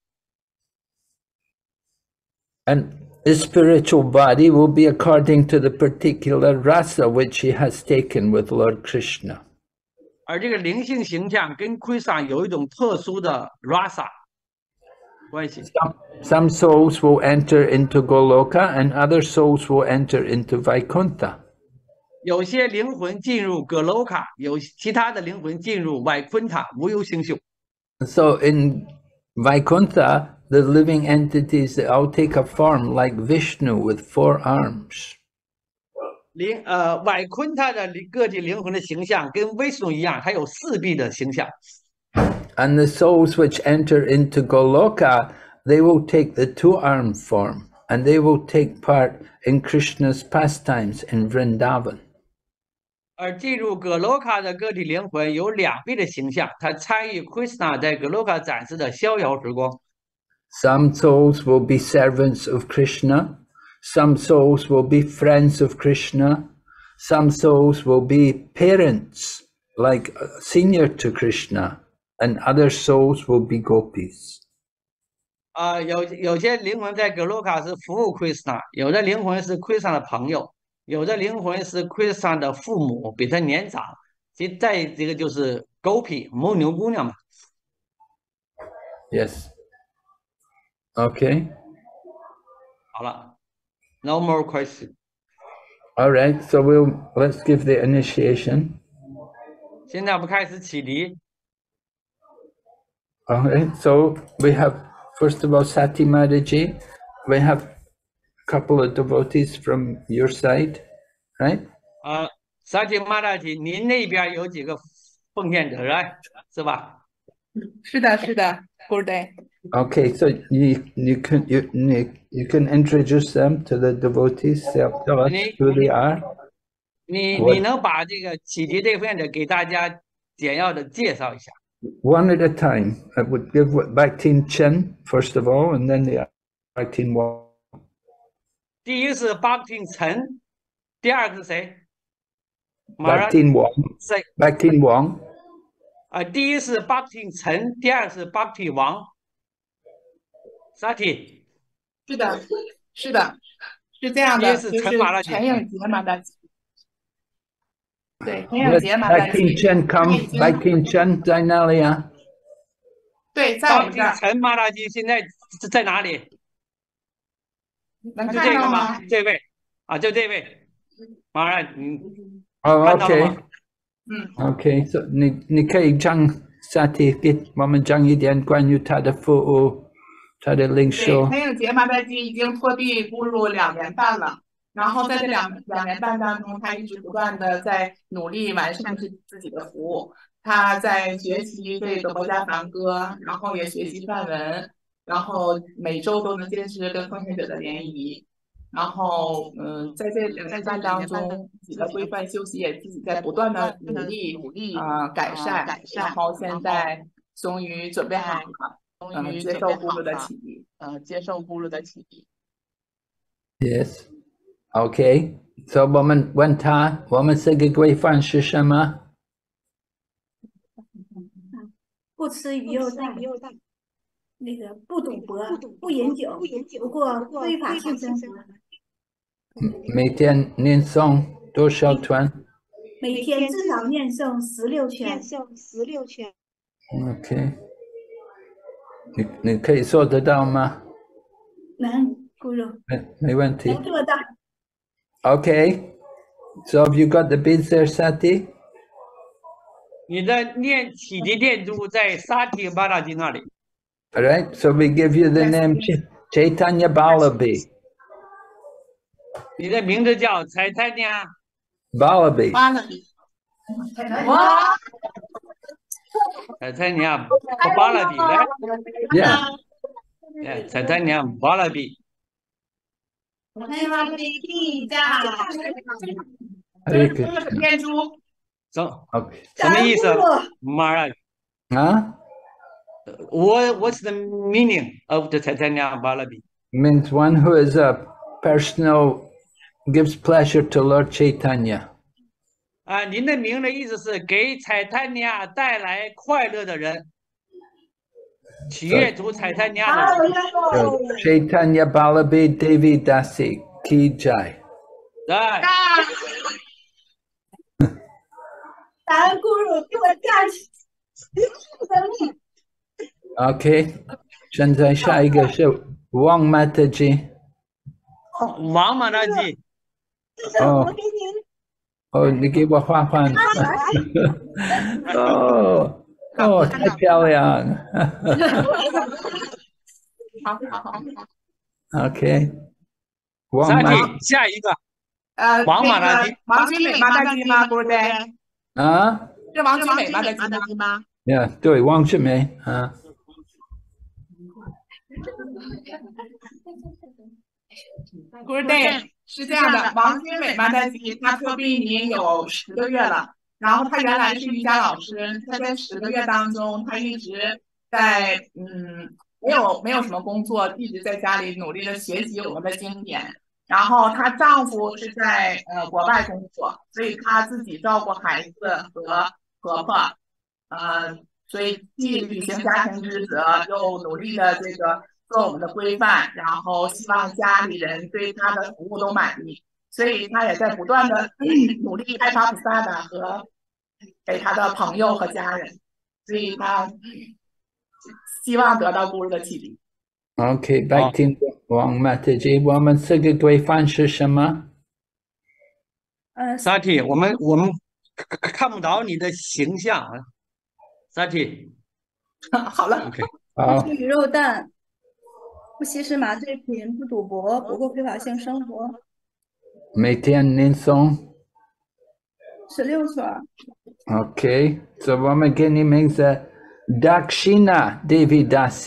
[SPEAKER 1] And his spiritual body will be according to the particular rasa which he has taken with Lord Krishna.
[SPEAKER 2] 而这个灵性形象跟 Krishna 有一种特殊的 rasa 关系。
[SPEAKER 1] Some, some souls will enter into Goloka and other souls will enter into Vaikuntha.
[SPEAKER 2] 有些灵魂进入葛楼卡，有其他的灵魂进入外昆塔无忧星宿。
[SPEAKER 1] So in Vaikuntha, the living entities, they all take a form like Vishnu with four arms.
[SPEAKER 2] 灵呃，外昆塔的个体灵魂的形象跟 Vishnu 一样，它有四臂的形象。
[SPEAKER 1] And the souls which enter into Goloka, they will take the two-arm form, and they will take part in Krishna's pastimes in Vrindavan.
[SPEAKER 2] 而进入葛罗卡的个体灵魂有两臂的形象，它参与 Krishna 在葛罗卡展示的逍遥时光。
[SPEAKER 1] Some souls will be servants of Krishna. Some souls will be friends of Krishna. Some souls will be parents, like senior to Krishna, and other souls will be gopis.
[SPEAKER 2] 啊、呃，有有些灵魂在格罗卡是服务 Krishna， 有的灵魂是 Krishna 的朋友，有的灵魂是 Krishna 的父母，比他年长。其实在这个就是 gopi 牦牛姑娘嘛。
[SPEAKER 1] Yes. Okay.
[SPEAKER 2] 好了。No more question.
[SPEAKER 1] All right, so we'll let's give the initiation.
[SPEAKER 2] 现在我们开始启迪。
[SPEAKER 1] All right, so we have first of all, Sati Mataji, we have a couple of devotees from your side, right?
[SPEAKER 2] 啊，萨提玛拉提，您那边有几个奉献者来，是吧？
[SPEAKER 3] 是的，是的 ，Good day。
[SPEAKER 1] Okay, so you you can you you you can introduce them to the devotees. Tell, tell us
[SPEAKER 2] 你
[SPEAKER 1] who they are.
[SPEAKER 2] 你
[SPEAKER 1] 我
[SPEAKER 2] 你能把这个启迪这个奉献者给大家简要的介绍一下？
[SPEAKER 1] One at a time. I would give Bhaktin Chen first of all, and then the Bhaktin Wang.
[SPEAKER 2] 第一是巴汀陈，第二个是谁？马上
[SPEAKER 1] Bhaktin Wang.
[SPEAKER 2] 谁？
[SPEAKER 1] Bhaktin Wang.
[SPEAKER 2] 啊，第一是巴汀陈，第二是巴汀王。萨提，
[SPEAKER 3] 是的，是的，是这样的，
[SPEAKER 2] 也
[SPEAKER 3] 就是是
[SPEAKER 2] 陈马拉吉
[SPEAKER 3] 陈永杰马大吉。对，陈永杰马大
[SPEAKER 1] Bhaktin
[SPEAKER 3] 吉。
[SPEAKER 1] Chen
[SPEAKER 3] 他
[SPEAKER 1] come.
[SPEAKER 3] 已经
[SPEAKER 1] Bhaktin Chen Dainalia.
[SPEAKER 3] 对，在我
[SPEAKER 2] 巴汀
[SPEAKER 3] 们这儿
[SPEAKER 2] 陈马拉基现在是在哪里？
[SPEAKER 3] 能
[SPEAKER 2] 就这个
[SPEAKER 3] 看到吗
[SPEAKER 2] 吗？？这位啊，就这位。马上，嗯，
[SPEAKER 1] Oh,
[SPEAKER 2] 看到了
[SPEAKER 1] okay.
[SPEAKER 2] 吗？
[SPEAKER 3] 嗯，
[SPEAKER 1] Okay. So 你你可以将 Sati 给我们讲一点关于他的服务，他的领
[SPEAKER 3] 对，
[SPEAKER 1] 袖。
[SPEAKER 3] 陈永杰马大吉已经托地步入两年半了。然后在这两两年半当中，他一直不断的在努力完善自自己的服务。他在学习这个国家梵歌，然后也学习梵文，然后每周都能坚持跟奉献者的联谊。然后，嗯，在这两年半当中，自己的规范修习也自己在不断的努力努力啊、改善，然后现在终于准备好了，嗯，接受咕噜的启迪，嗯，接受咕噜的启迪。
[SPEAKER 1] Yes. Okay. So 我们问他，我们这个规范是什么？
[SPEAKER 4] 不吃鱼肉蛋，那个不赌博，不饮酒，不过非法性生活，
[SPEAKER 1] 每天念诵多少团
[SPEAKER 4] 每天至少念诵十六圈
[SPEAKER 5] 念。诵十六圈。
[SPEAKER 1] ？Okay. 你你可以做得到吗？
[SPEAKER 4] 能，咕噜
[SPEAKER 1] 没没问题。
[SPEAKER 4] 能做到。
[SPEAKER 1] Okay. So have you got the beads there, Sati?
[SPEAKER 2] 你的念启迪念珠在沙提巴拉基那里。
[SPEAKER 1] All right. So we give you the
[SPEAKER 3] Yes,
[SPEAKER 1] name Ch- Chaitanya Balabi.
[SPEAKER 2] 你的名字叫柴泰尼亚
[SPEAKER 1] Balabi.
[SPEAKER 3] 巴勒比，哇，
[SPEAKER 2] 柴泰尼亚巴拉比来，
[SPEAKER 1] Yeah.
[SPEAKER 2] 哎，柴泰尼亚巴拉比。
[SPEAKER 1] Hare
[SPEAKER 3] 这是
[SPEAKER 1] Krishna.
[SPEAKER 3] 念珠，
[SPEAKER 2] 什
[SPEAKER 1] Okay.
[SPEAKER 2] 什么意思
[SPEAKER 4] 感恩咕噜？
[SPEAKER 2] 马上
[SPEAKER 1] Huh?
[SPEAKER 2] What what's the meaning of the Chaitanya Balabi?
[SPEAKER 1] Means one who is a personal, gives pleasure to Lord Chaitanya.
[SPEAKER 2] 啊，您的名的意思是给彩坦尼亚带来快乐的人，取悦主彩坦尼亚的人。
[SPEAKER 1] So, Chaitanya Balabi Devi Dasi Ki Jai.
[SPEAKER 2] 对，
[SPEAKER 4] 感恩咕噜给我加持生命。
[SPEAKER 1] Okay. 现在下一个是 Wang Mataji.
[SPEAKER 2] 王马拉基，
[SPEAKER 4] 这是我给您
[SPEAKER 1] Oh, 你给我画画。哦哦，太漂亮。
[SPEAKER 3] 好好好，
[SPEAKER 1] Okay. Wang
[SPEAKER 2] 萨
[SPEAKER 1] Ma
[SPEAKER 2] 提，下一个
[SPEAKER 3] 呃，
[SPEAKER 2] 王马拉基
[SPEAKER 3] 那个王君美马大吉吗？不是对，
[SPEAKER 1] 啊
[SPEAKER 3] 是王君美马大吉吗？
[SPEAKER 1] ，Yeah，对，王志梅啊。
[SPEAKER 3] 不是对，是这样的，王君美马大吉他特币已经有十个月了，然后他原来是瑜伽老师，他在十个月当中，他一直在嗯没有没有什么工作，一直在家里努力的学习我们的经典。然后她丈夫是在呃国外工作，所以她自己照顾孩子和婆婆，呃，所以既履行家庭职责，又努力的这个做我们的规范，然后希望家里人对她的服务都满意，所以她也在不断的努力开发菩萨的和给她的朋友和家人，所以她希望得到咕噜的启迪。
[SPEAKER 1] Okay, back to Wang Mataji. 我们这个规范是什么？
[SPEAKER 4] 呃，
[SPEAKER 2] 萨提，我们我们看看不到你的形象啊，萨提
[SPEAKER 3] 好了，
[SPEAKER 2] ，OK，
[SPEAKER 1] 好
[SPEAKER 4] 不吃鱼肉蛋， 不吸食麻醉品，不赌博，不过非法性生活。
[SPEAKER 1] 每天念诵。
[SPEAKER 4] 十六圈。
[SPEAKER 1] OK， so 我们给你名字 Dakshina Devi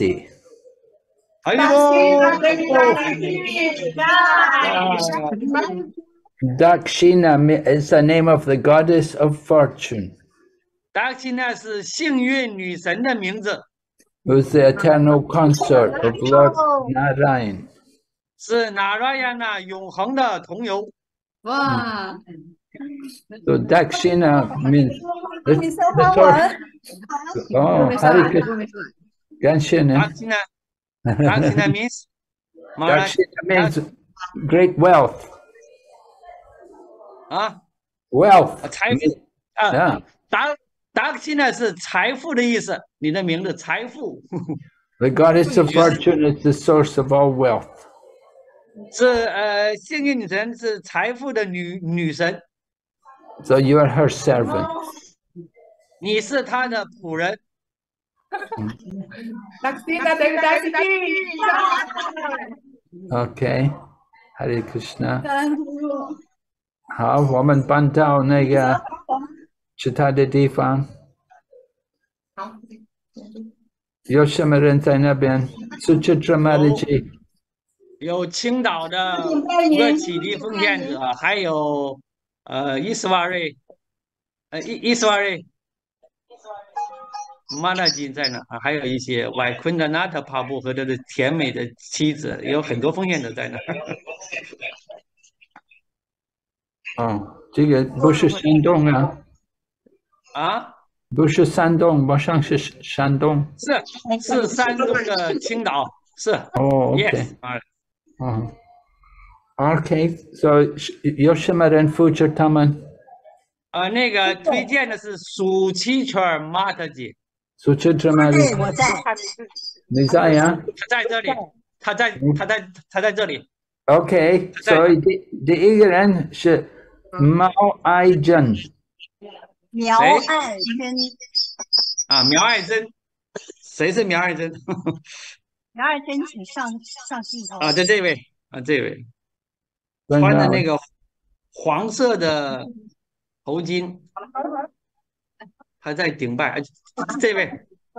[SPEAKER 1] Dasi。Dakshina is the name of the goddess of fortune.
[SPEAKER 2] Dakshina 是幸运女神的名字。
[SPEAKER 1] Who's the eternal consort of Lord Narayan?
[SPEAKER 2] 是 Narayana 永恒的同游。
[SPEAKER 4] 哇！
[SPEAKER 1] So Dakshina means the, the source. Oh, Hare Krishna.
[SPEAKER 2] Dakshina, Dakshina means
[SPEAKER 1] Dakshina means great wealth.
[SPEAKER 2] 啊
[SPEAKER 1] Wealth.
[SPEAKER 2] 财富啊 ，Dak Dakshina 是财富的意思，你的名字财富。
[SPEAKER 1] The goddess of fortune is the source of all wealth.
[SPEAKER 2] 是呃，幸运女神是财富的女女神。
[SPEAKER 1] So you are her servant.
[SPEAKER 2] 你是她的仆人。
[SPEAKER 1] Okay, Hare Krishna. 好，我们搬到那个其他的地方。有什么人在那边？Suchitra Mataji。
[SPEAKER 2] 有青岛的五个启迪奉献者，还有呃伊斯瓦瑞，呃伊伊斯瓦瑞。 马拉金在那，还有一些外昆的纳特帕布和他的甜美的妻子，有很多奉献者在那。
[SPEAKER 1] 哦，这个不是山东啊？
[SPEAKER 2] 啊？
[SPEAKER 1] 不是山东，好像是山东。
[SPEAKER 2] 是是山东的青岛，是。
[SPEAKER 1] 哦 ，OK。
[SPEAKER 2] Yes， 啊。
[SPEAKER 1] 嗯 ，OK，so 有什么人负责他们？
[SPEAKER 2] 呃，那个推荐的是暑期圈马特吉。
[SPEAKER 1] Suchitra Mataji，
[SPEAKER 5] 我在，
[SPEAKER 1] 你在呀？
[SPEAKER 2] 他在这里，他在，他在，他在这里。
[SPEAKER 1] OK， 所以第第一个人是毛爱珍。
[SPEAKER 5] 苗爱珍。
[SPEAKER 2] 啊，苗爱珍，谁是苗爱珍？
[SPEAKER 5] 苗爱珍，请上上镜头。
[SPEAKER 2] 啊，这这位，啊这位，穿的那个黄色的头巾。 还在顶拜，这位。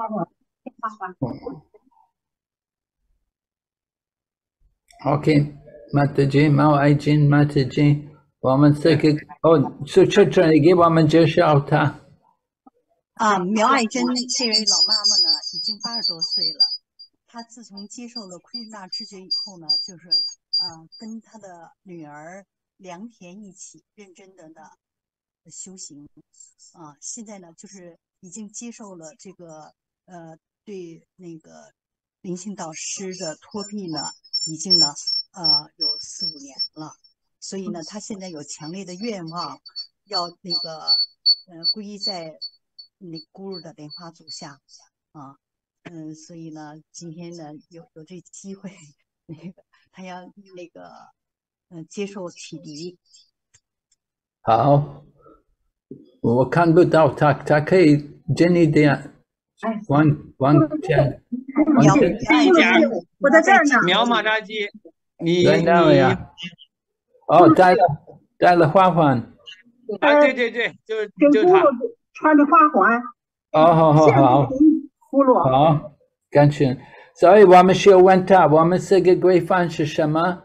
[SPEAKER 1] OK， Mataji， 毛爱珍 Mataji， 我们这个哦，是车车，你给我们介绍他。
[SPEAKER 5] 啊，苗爱珍这位老妈妈呢，已经八十多岁了。她自从接受了奎纳知觉以后呢，就是呃，跟她的女儿良田一起认真的呢修行。 啊，现在呢，就是已经接受了这个呃，对那个灵性导师的托庇呢，已经呢呃有四五年了，所以呢，他现在有强烈的愿望，要那个呃皈依在那咕噜的莲花足下啊，嗯，所以呢，今天呢有有这机会，那个他要那个嗯、呃、接受启迪。
[SPEAKER 1] 好。 我看不到他，他可以建议点往往前。
[SPEAKER 5] 苗我在这儿呢。
[SPEAKER 2] 苗马扎基，你
[SPEAKER 1] 在哪里呀？哦，带了带了花环。
[SPEAKER 2] 啊，对对对，就就他
[SPEAKER 6] 穿着花环。
[SPEAKER 1] 哦，好好好。好，感谢。所以我们需要问他，我们这个规范是什么？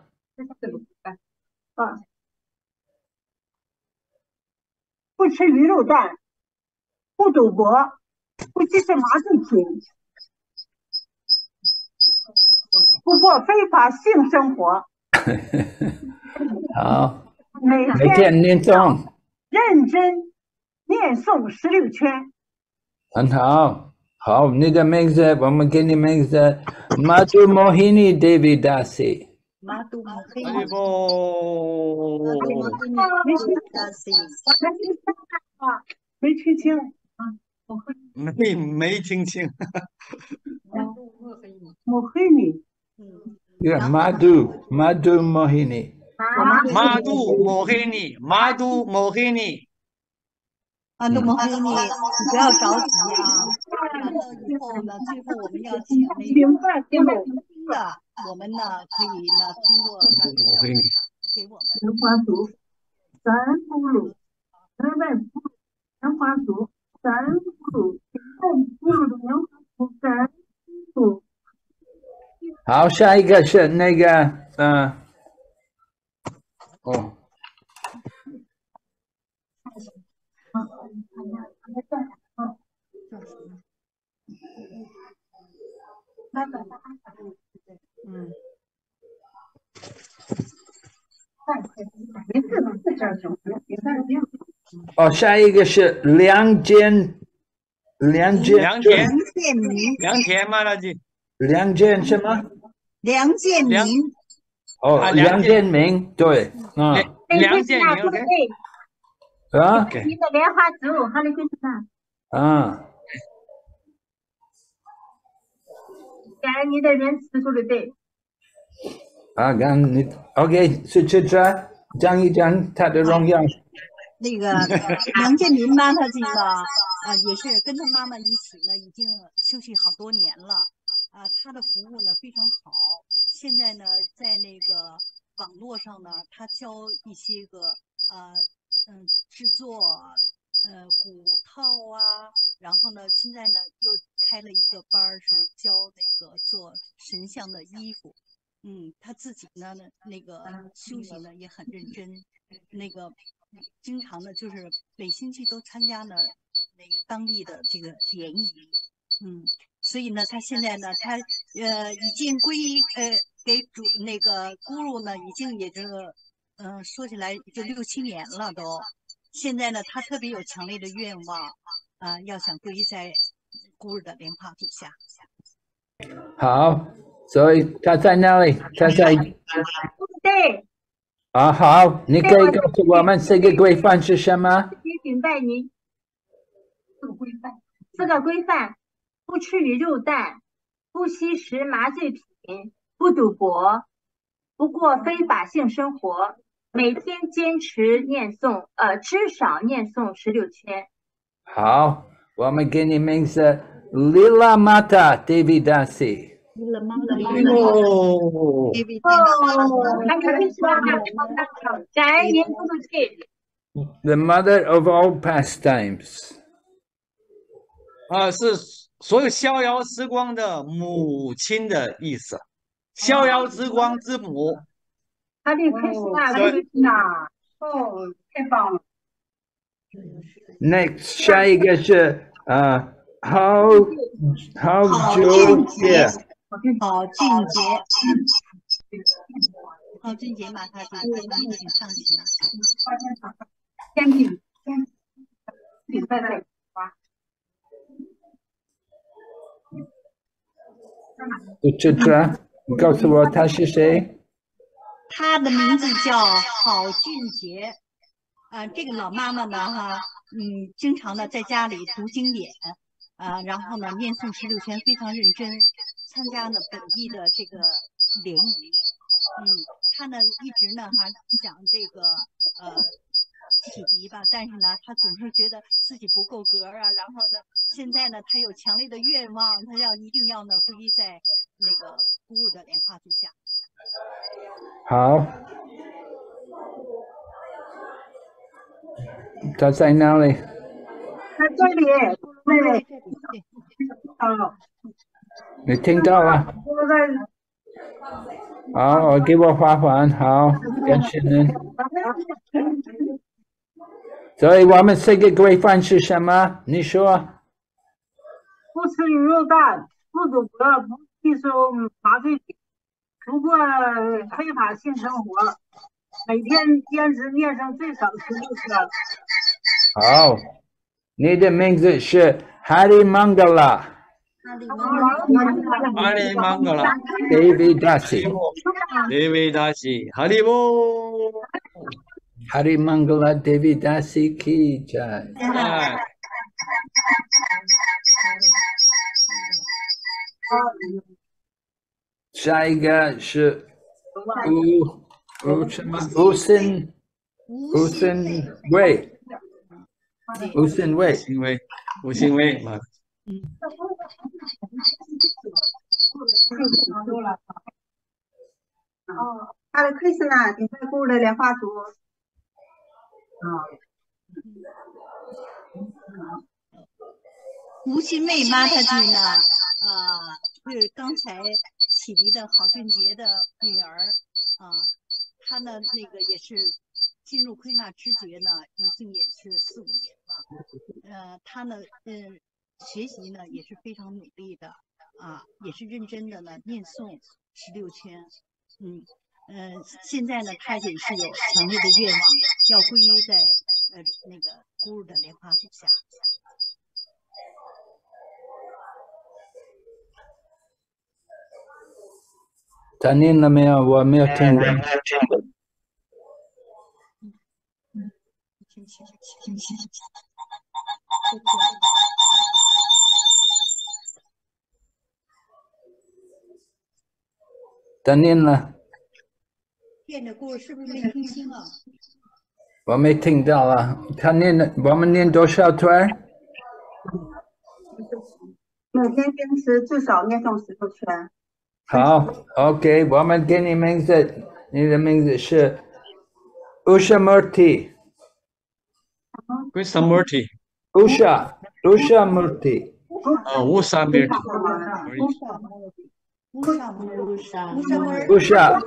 [SPEAKER 6] 啊。 不吃鱼肉蛋，不赌博，不吸食麻醉品，不过非法性生活。
[SPEAKER 1] 好，
[SPEAKER 6] 每
[SPEAKER 1] 每天念诵，
[SPEAKER 6] 认真念诵十六圈。
[SPEAKER 1] 很好，好，你的名字我们给你名字 Madhu Mohini Devi Dasi。
[SPEAKER 5] 马杜摩黑
[SPEAKER 2] 尼不，
[SPEAKER 6] 没听清
[SPEAKER 2] 没没听清。
[SPEAKER 6] 摩黑尼，
[SPEAKER 1] 对 ，Madhu Madhu Mohini。
[SPEAKER 2] 马杜摩黑尼，马杜摩黑尼。
[SPEAKER 5] 马杜摩黑尼，你不要着急啊。完了以后呢，最后我们要请那个的。 我们呢可以呢通过软件上给我们
[SPEAKER 6] 莲花足，三葫芦，二百葫芦，莲花足，三葫芦，三葫芦的莲花足，三葫芦。
[SPEAKER 1] 好，下一个是那个呃，哦。
[SPEAKER 5] 嗯。
[SPEAKER 1] 哦，下一个是梁建，梁建，
[SPEAKER 2] 梁田，
[SPEAKER 5] 建民，
[SPEAKER 2] 梁田马拉基，
[SPEAKER 1] 梁建什么？
[SPEAKER 5] 梁建民。
[SPEAKER 1] 哦，
[SPEAKER 2] 啊
[SPEAKER 1] 梁建明，对，啊，
[SPEAKER 2] 梁建明，OK。
[SPEAKER 1] 啊，
[SPEAKER 6] 你的莲花足，哈利奎斯纳。
[SPEAKER 1] 啊。
[SPEAKER 6] 感恩你的仁慈说的对。
[SPEAKER 1] 啊，刚你 OK， 是这这讲一讲他的荣耀。
[SPEAKER 5] 那个梁建民呢，他这个啊也是跟他妈妈一起呢，已经休息好多年了啊，他的服务呢非常好。现在呢，在那个网络上呢，他教一些个呃嗯制作呃骨套啊，然后呢，现在呢又开了一个班儿，是教那个做神像的衣服。嗯，他自己呢那个休息呢也很认真，那个经常呢就是每星期都参加呢那个当地的这个联谊。嗯，所以呢他现在呢他呃已经归呃给主那个咕噜呢已经也就嗯、呃、说起来就六七年了都。现在呢他特别有强烈的愿望啊、呃、要想皈依在咕噜的莲花足下。
[SPEAKER 1] 好，所以他在哪里？他在
[SPEAKER 6] 对。
[SPEAKER 1] 啊，好，你可以告诉我们这个规范是什么？
[SPEAKER 6] 提醒拜您。四个规范。四个规范：不吃鱼肉蛋，不吸食麻醉品，不赌博，不过非法性生活，每天坚持念诵，呃，至少念诵十六圈。
[SPEAKER 1] 好，我们给你名字 Lila Mata Devidasi。
[SPEAKER 2] 哦，
[SPEAKER 6] 感恩您不客气。
[SPEAKER 1] The mother of all pastimes。
[SPEAKER 2] 啊，是所有逍遥时光的母亲的意思，逍遥之光之母。
[SPEAKER 6] 哈利奎斯纳，哈利奎斯纳，哦，太棒了。
[SPEAKER 1] Next， 下一个是呃，好好久节。
[SPEAKER 5] 郝俊杰，郝俊杰马他就一起上行。
[SPEAKER 6] 天品，天品在这里。
[SPEAKER 1] 这这，你告诉我他是谁？
[SPEAKER 5] 他的名字叫郝俊杰。啊、呃，这个老妈妈呢，哈，嗯，经常呢在家里读经典，啊、呃，然后呢念诵十六圈，非常认真。参加呢本地的这个联谊，嗯，他呢一直呢还想这个呃启迪吧，但是呢他总是觉得自己不够格啊，然后呢现在呢他有强烈的愿望，他要一定要呢皈依在那个咕噜的莲花足下。
[SPEAKER 1] 好，他在哪里？
[SPEAKER 6] 在这里，妹妹。哦。
[SPEAKER 1] 你听到了？好，我给我花环，好，感谢您。所以我们这个规范是什么？你说？
[SPEAKER 6] 不吃鱼肉蛋，不赌博，不吸收麻醉品，不过非法性生活，每天坚持念诵最少十六圈。
[SPEAKER 1] 好，你的名字是 Hari Mangala。
[SPEAKER 2] 哈利曼格拉
[SPEAKER 1] Devidasi。
[SPEAKER 2] Devidasi， 哈利波。
[SPEAKER 1] Hari Mangala Devidasi ki jai。
[SPEAKER 2] 哎。
[SPEAKER 1] 下一个是吴吴什么？吴森吴森卫。吴森卫。
[SPEAKER 2] 吴新威，吴新威嘛。
[SPEAKER 6] 哦，哈利奎斯纳顶拜古鲁的莲花组。
[SPEAKER 5] 吴新妹妈她जी呢，呃，是刚才启迪的郝俊杰的女儿啊，她呢那个也是进入奎纳知觉呢，已经也是四五年了。呃，她呢，嗯，学习呢也是非常努力的啊，也是认真的呢念诵十六圈，嗯。呃，现在呢，她也是有强烈的愿望，要皈依在呃那个古鲁的莲花组下。
[SPEAKER 1] 他念了没有？我没有听到。他念了。
[SPEAKER 5] 念的故事是不是没听清啊？
[SPEAKER 1] 我没听到啊。他念了，我们念多少圈？
[SPEAKER 6] 每天坚持至少念诵十六圈。
[SPEAKER 1] 好 ，OK， 我们给你名字，你的名字是 Usha Murthy。
[SPEAKER 2] Usha Murthy。
[SPEAKER 1] Usha Usha Murthy。
[SPEAKER 2] 哦 ，Usha Murthy。
[SPEAKER 1] Usha Usha。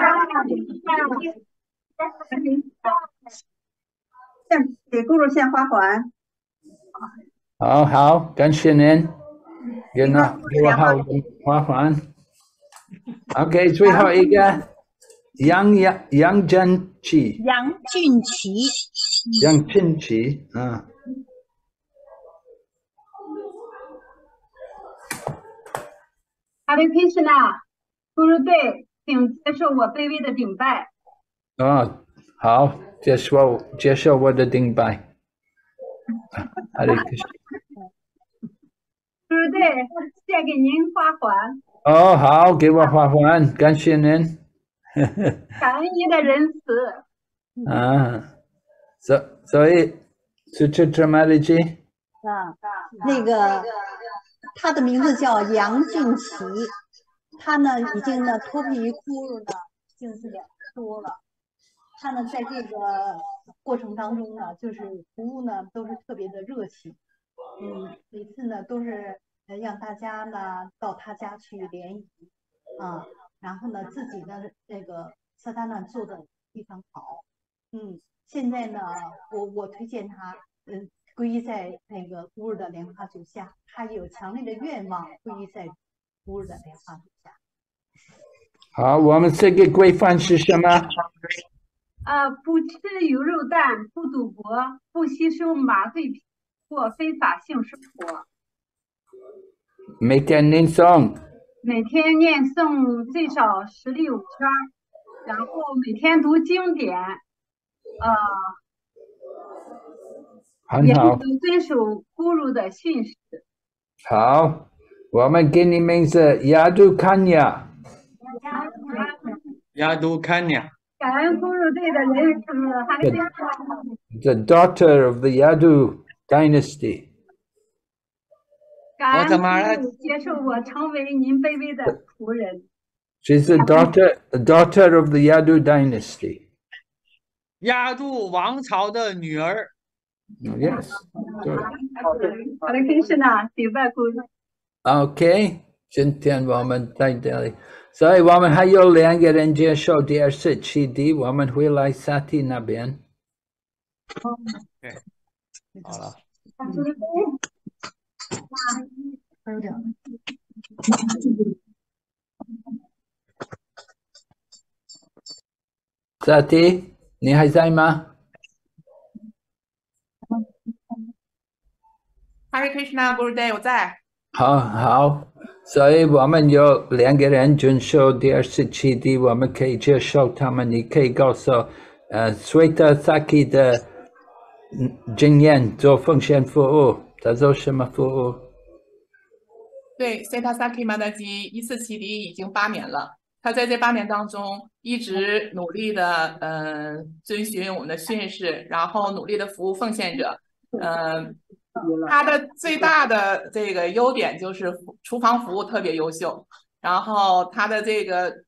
[SPEAKER 6] 献给咕噜献花环。
[SPEAKER 1] 好好，感谢您，给那给我好的花环。OK， 最后一个杨杨杨振奇。
[SPEAKER 5] 杨俊奇。
[SPEAKER 1] 杨俊奇，嗯。
[SPEAKER 6] 哈利奎斯纳，咕噜队，请接受我卑微的顶拜。
[SPEAKER 1] 哦，好，接受接受我的顶拜。哈利奎斯纳。
[SPEAKER 6] 咕噜队，献给您花环。
[SPEAKER 1] 哦，好，给我花环，感谢您。
[SPEAKER 6] 感恩您的仁慈。
[SPEAKER 1] 啊，所所以是这这么的记？
[SPEAKER 5] 啊，那个他的名字叫杨俊奇，他呢已经呢脱贫于骷髅呢，已经是两年多了。他呢在这个过程当中呢，就是服务呢都是特别的热情，嗯，每次呢都是呃让大家呢到他家去联谊啊，然后呢自己呢这个萨达呢做的非常好，嗯，现在呢我我推荐他，嗯。皈依在那个古鲁的莲花组下，他有强烈的愿望皈依在古鲁的莲花组下。
[SPEAKER 1] 好，我们这个规范是什么？
[SPEAKER 6] 啊，不吃鱼肉蛋，不赌博，不吸收麻醉品或非法性生活。
[SPEAKER 1] 每天念诵。
[SPEAKER 6] 每天念诵最少十六圈，然后每天读经典，呃。
[SPEAKER 1] 很好，
[SPEAKER 6] 遵守咕噜的训示。
[SPEAKER 1] 好，我们给你名字亚杜坎亚。
[SPEAKER 2] 亚杜坎亚。
[SPEAKER 6] 感恩咕噜队的仁慈，哈利奎斯纳。
[SPEAKER 1] The daughter of the Yadu dynasty。
[SPEAKER 6] 感恩咕噜接受我成为您卑微的仆人。
[SPEAKER 1] She's the daughter, the daughter of the Yadu dynasty。
[SPEAKER 2] 亚杜王朝的女儿。
[SPEAKER 1] Yes.
[SPEAKER 6] 好的，可是呢，顶拜咕噜。
[SPEAKER 1] OK， 今天我们在这里，所以我们还有两个人接受第二次启迪，我们会来萨提那边。
[SPEAKER 2] 对，好了。萨提，你还在吗？
[SPEAKER 3] 哈利奎斯纳，咕噜队，我在。
[SPEAKER 1] 好好，所以我们有两个人遵守第二次启迪，我们可以接受他们。你可以告诉呃 Sweta Saki 的经验做奉献服务，他做什么服务？
[SPEAKER 3] 对 ，Sweta Saki 曼达基一次启迪已经八年了。他在这八年当中一直努力的呃遵循我们的训示，然后努力的服务奉献者，呃。他的最大的这个优点就是厨房服务特别优秀，然后他的这个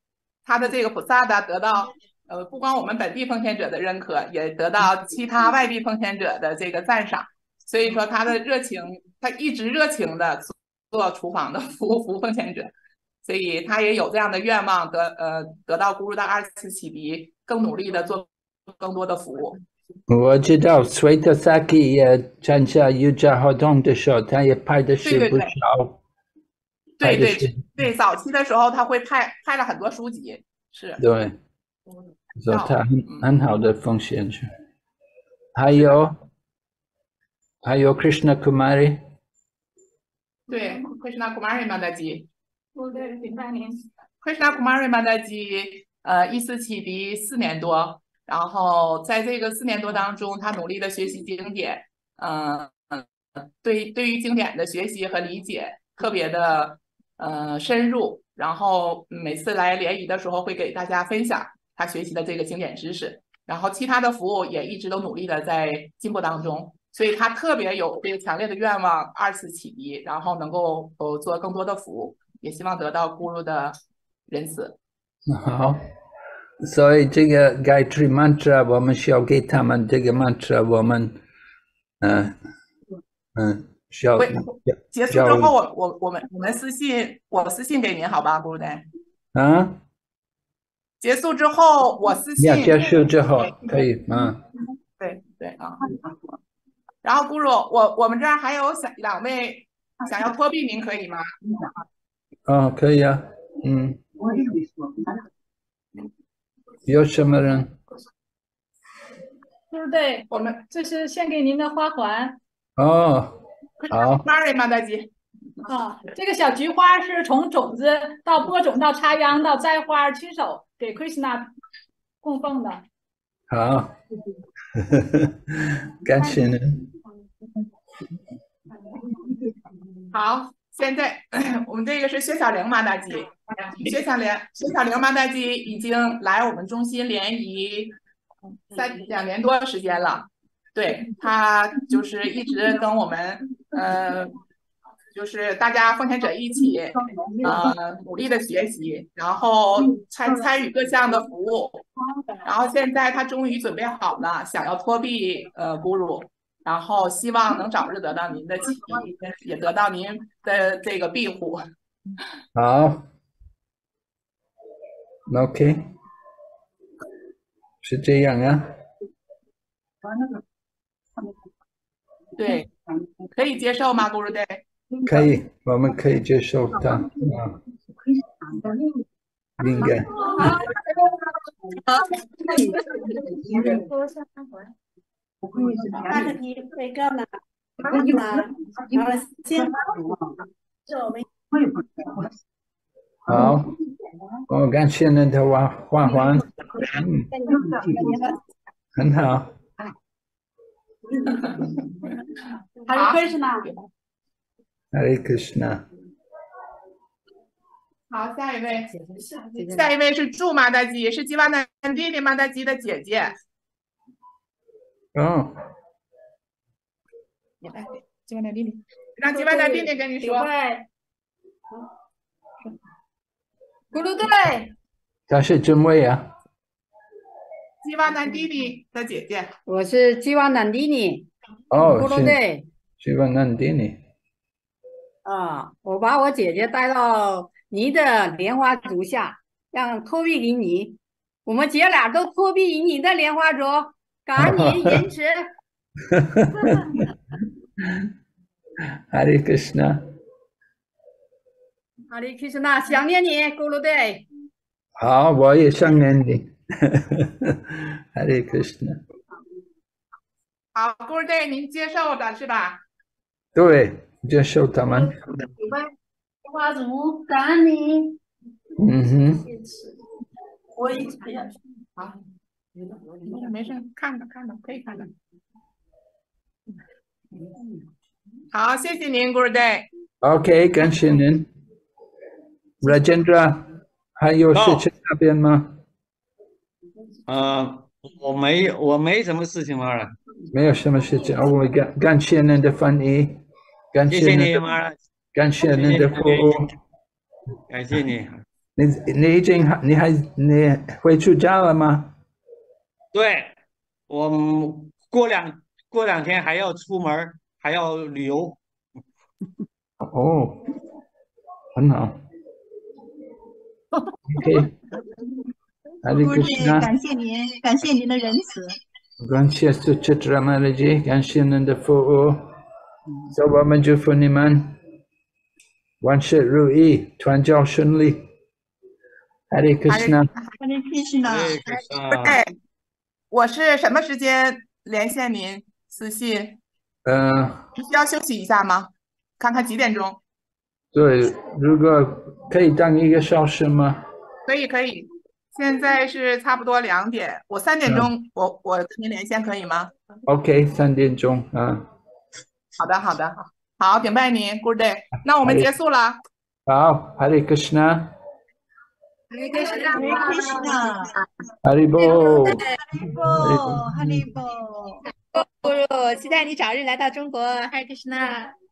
[SPEAKER 3] 他的这个菩萨的得到呃不光我们本地奉献者的认可，也得到其他外地奉献者的这个赞赏。所以说他的热情，他一直热情的做厨房的服务服务奉献者，所以他也有这样的愿望得呃得到咕噜的二次启迪，更努力的做更多的服务。
[SPEAKER 1] 我知道 Swatasaki 也参加瑜伽活动的时候，他也拍的书不少。
[SPEAKER 3] 对对对对，早期的时候他会拍拍了很多书籍，是。
[SPEAKER 1] 对，所以他很很好的奉献者。还有还有 Krishna Kumari。
[SPEAKER 3] 对 ，Krishna Kumari Mataji。Krishna Kumari Mataji， 呃，一次启迪四年多。然后在这个四年多当中，他努力的学习经典，嗯、呃、嗯，对对于经典的学习和理解特别的呃深入，然后每次来联谊的时候会给大家分享他学习的这个经典知识，然后其他的服务也一直都努力的在进步当中，所以他特别有这个强烈的愿望二次启迪，然后能够呃做更多的服务，也希望得到咕噜的仁慈。
[SPEAKER 1] 好。所以这个 Gayatri Mantra 我们需要给他们这个 Mantra 我们嗯嗯需要
[SPEAKER 3] 结束之后我我我们我们私信我私信给您好吧，咕噜代
[SPEAKER 1] 啊
[SPEAKER 3] 结束之后我私信
[SPEAKER 1] 结束之后可以嗯
[SPEAKER 3] 对对啊，然后咕噜我我们这儿还有想两位想要托币，您可以吗？
[SPEAKER 1] 哦可以啊嗯有什么人？
[SPEAKER 7] 对不对？
[SPEAKER 3] 我们
[SPEAKER 7] 这是献给您的花环。
[SPEAKER 1] 哦，好。
[SPEAKER 3] Mary 马大吉。
[SPEAKER 7] 啊，这个小菊花是从种子到播种到插秧到摘花，亲手给 Krishna 供奉的。
[SPEAKER 1] 好，感谢您。
[SPEAKER 3] 好。现在我们这个是薛小玲马大吉，薛小玲薛小玲马大吉已经来我们中心联谊三两年多时间了，对他就是一直跟我们呃，就是大家奉献者一起呃努力的学习，然后参参与各项的服务，然后现在他终于准备好了，想要托币呃咕噜。然后希望能早日得到您的启迪，也得到您的这个庇护。
[SPEAKER 1] 好 ，OK， 是这样啊。
[SPEAKER 3] 对，可以接受吗，咕噜队？
[SPEAKER 1] 可以，我们可以接受它啊，应该。
[SPEAKER 4] 他是你被告呢，拿了先，是我们。
[SPEAKER 1] 好，我感谢您的花花环，嗯，很好。
[SPEAKER 7] Hare Krishna。
[SPEAKER 1] Hare Krishna。
[SPEAKER 3] 好，下一位，下一位是祝玛达吉，是吉瓦南弟弟玛达吉的姐姐。
[SPEAKER 1] 哦，
[SPEAKER 3] 你来，吉瓦南弟弟，让吉瓦南弟弟跟你说。
[SPEAKER 7] 咕噜队，
[SPEAKER 1] 他是怎么样？
[SPEAKER 3] 吉瓦南弟弟的姐姐。
[SPEAKER 8] 我是吉瓦南蒂尼。
[SPEAKER 1] 哦，
[SPEAKER 8] 咕噜队。
[SPEAKER 1] 吉瓦南蒂尼。
[SPEAKER 8] 啊，我把我姐姐带到你的莲花足下，让托币给你。我们姐俩都托币于你的莲花足。感恩您仁慈。
[SPEAKER 1] Hare Krishna。
[SPEAKER 8] Hare Krishna，想念你，咕噜队。
[SPEAKER 1] 好，我也想念你。Hare Krishna。
[SPEAKER 3] 好，咕噜队，您接受的是吧？
[SPEAKER 1] 对，接受他们。
[SPEAKER 7] 莲花足，感恩你。
[SPEAKER 1] 嗯哼。
[SPEAKER 7] 我也这样。
[SPEAKER 3] 好。没事没事，看着看着可以看着。好，谢谢您 ，Good day。
[SPEAKER 1] OK， 感谢您。Rajendra， 还有事情那边吗？
[SPEAKER 2] 呃，我没我没什么事情了。
[SPEAKER 1] 没有什么事情，我感感谢您的翻译，感
[SPEAKER 2] 谢谢
[SPEAKER 1] 您
[SPEAKER 2] 你妈，
[SPEAKER 1] 感谢您的服务，
[SPEAKER 2] 感谢你。
[SPEAKER 1] 你你已经你还你会出家了吗？
[SPEAKER 2] 对，我们过两过两天还要出门，还要旅游。
[SPEAKER 1] 哦，很好。OK， Hare Krishna，
[SPEAKER 5] 感谢您，感谢您的仁慈。
[SPEAKER 1] 感谢苏切特玛拉吉，感谢您的服务。小我们祝福你们万事如意，传教顺利。Hare Krishna，
[SPEAKER 5] Hare Krishna。
[SPEAKER 3] 对，我是什么时间连线您？私信。
[SPEAKER 1] 呃，
[SPEAKER 3] 你需要休息一下吗？看看几点钟？
[SPEAKER 1] 对，如果可以当一个小时吗？
[SPEAKER 3] 可以，可以。现在是差不多两点，我三点钟，嗯、我我跟您连线可以吗
[SPEAKER 1] ？OK， 三点钟啊。
[SPEAKER 3] 好的，好的，好，顶拜您 ，Good day。那我们结束了。
[SPEAKER 1] 好 ，Hare Krishna。
[SPEAKER 5] Hare Krishna。
[SPEAKER 1] Hare Bo。
[SPEAKER 5] Hare Bo。Hare Bo。
[SPEAKER 8] 不如期待你早日来到中国，Hare Krishna。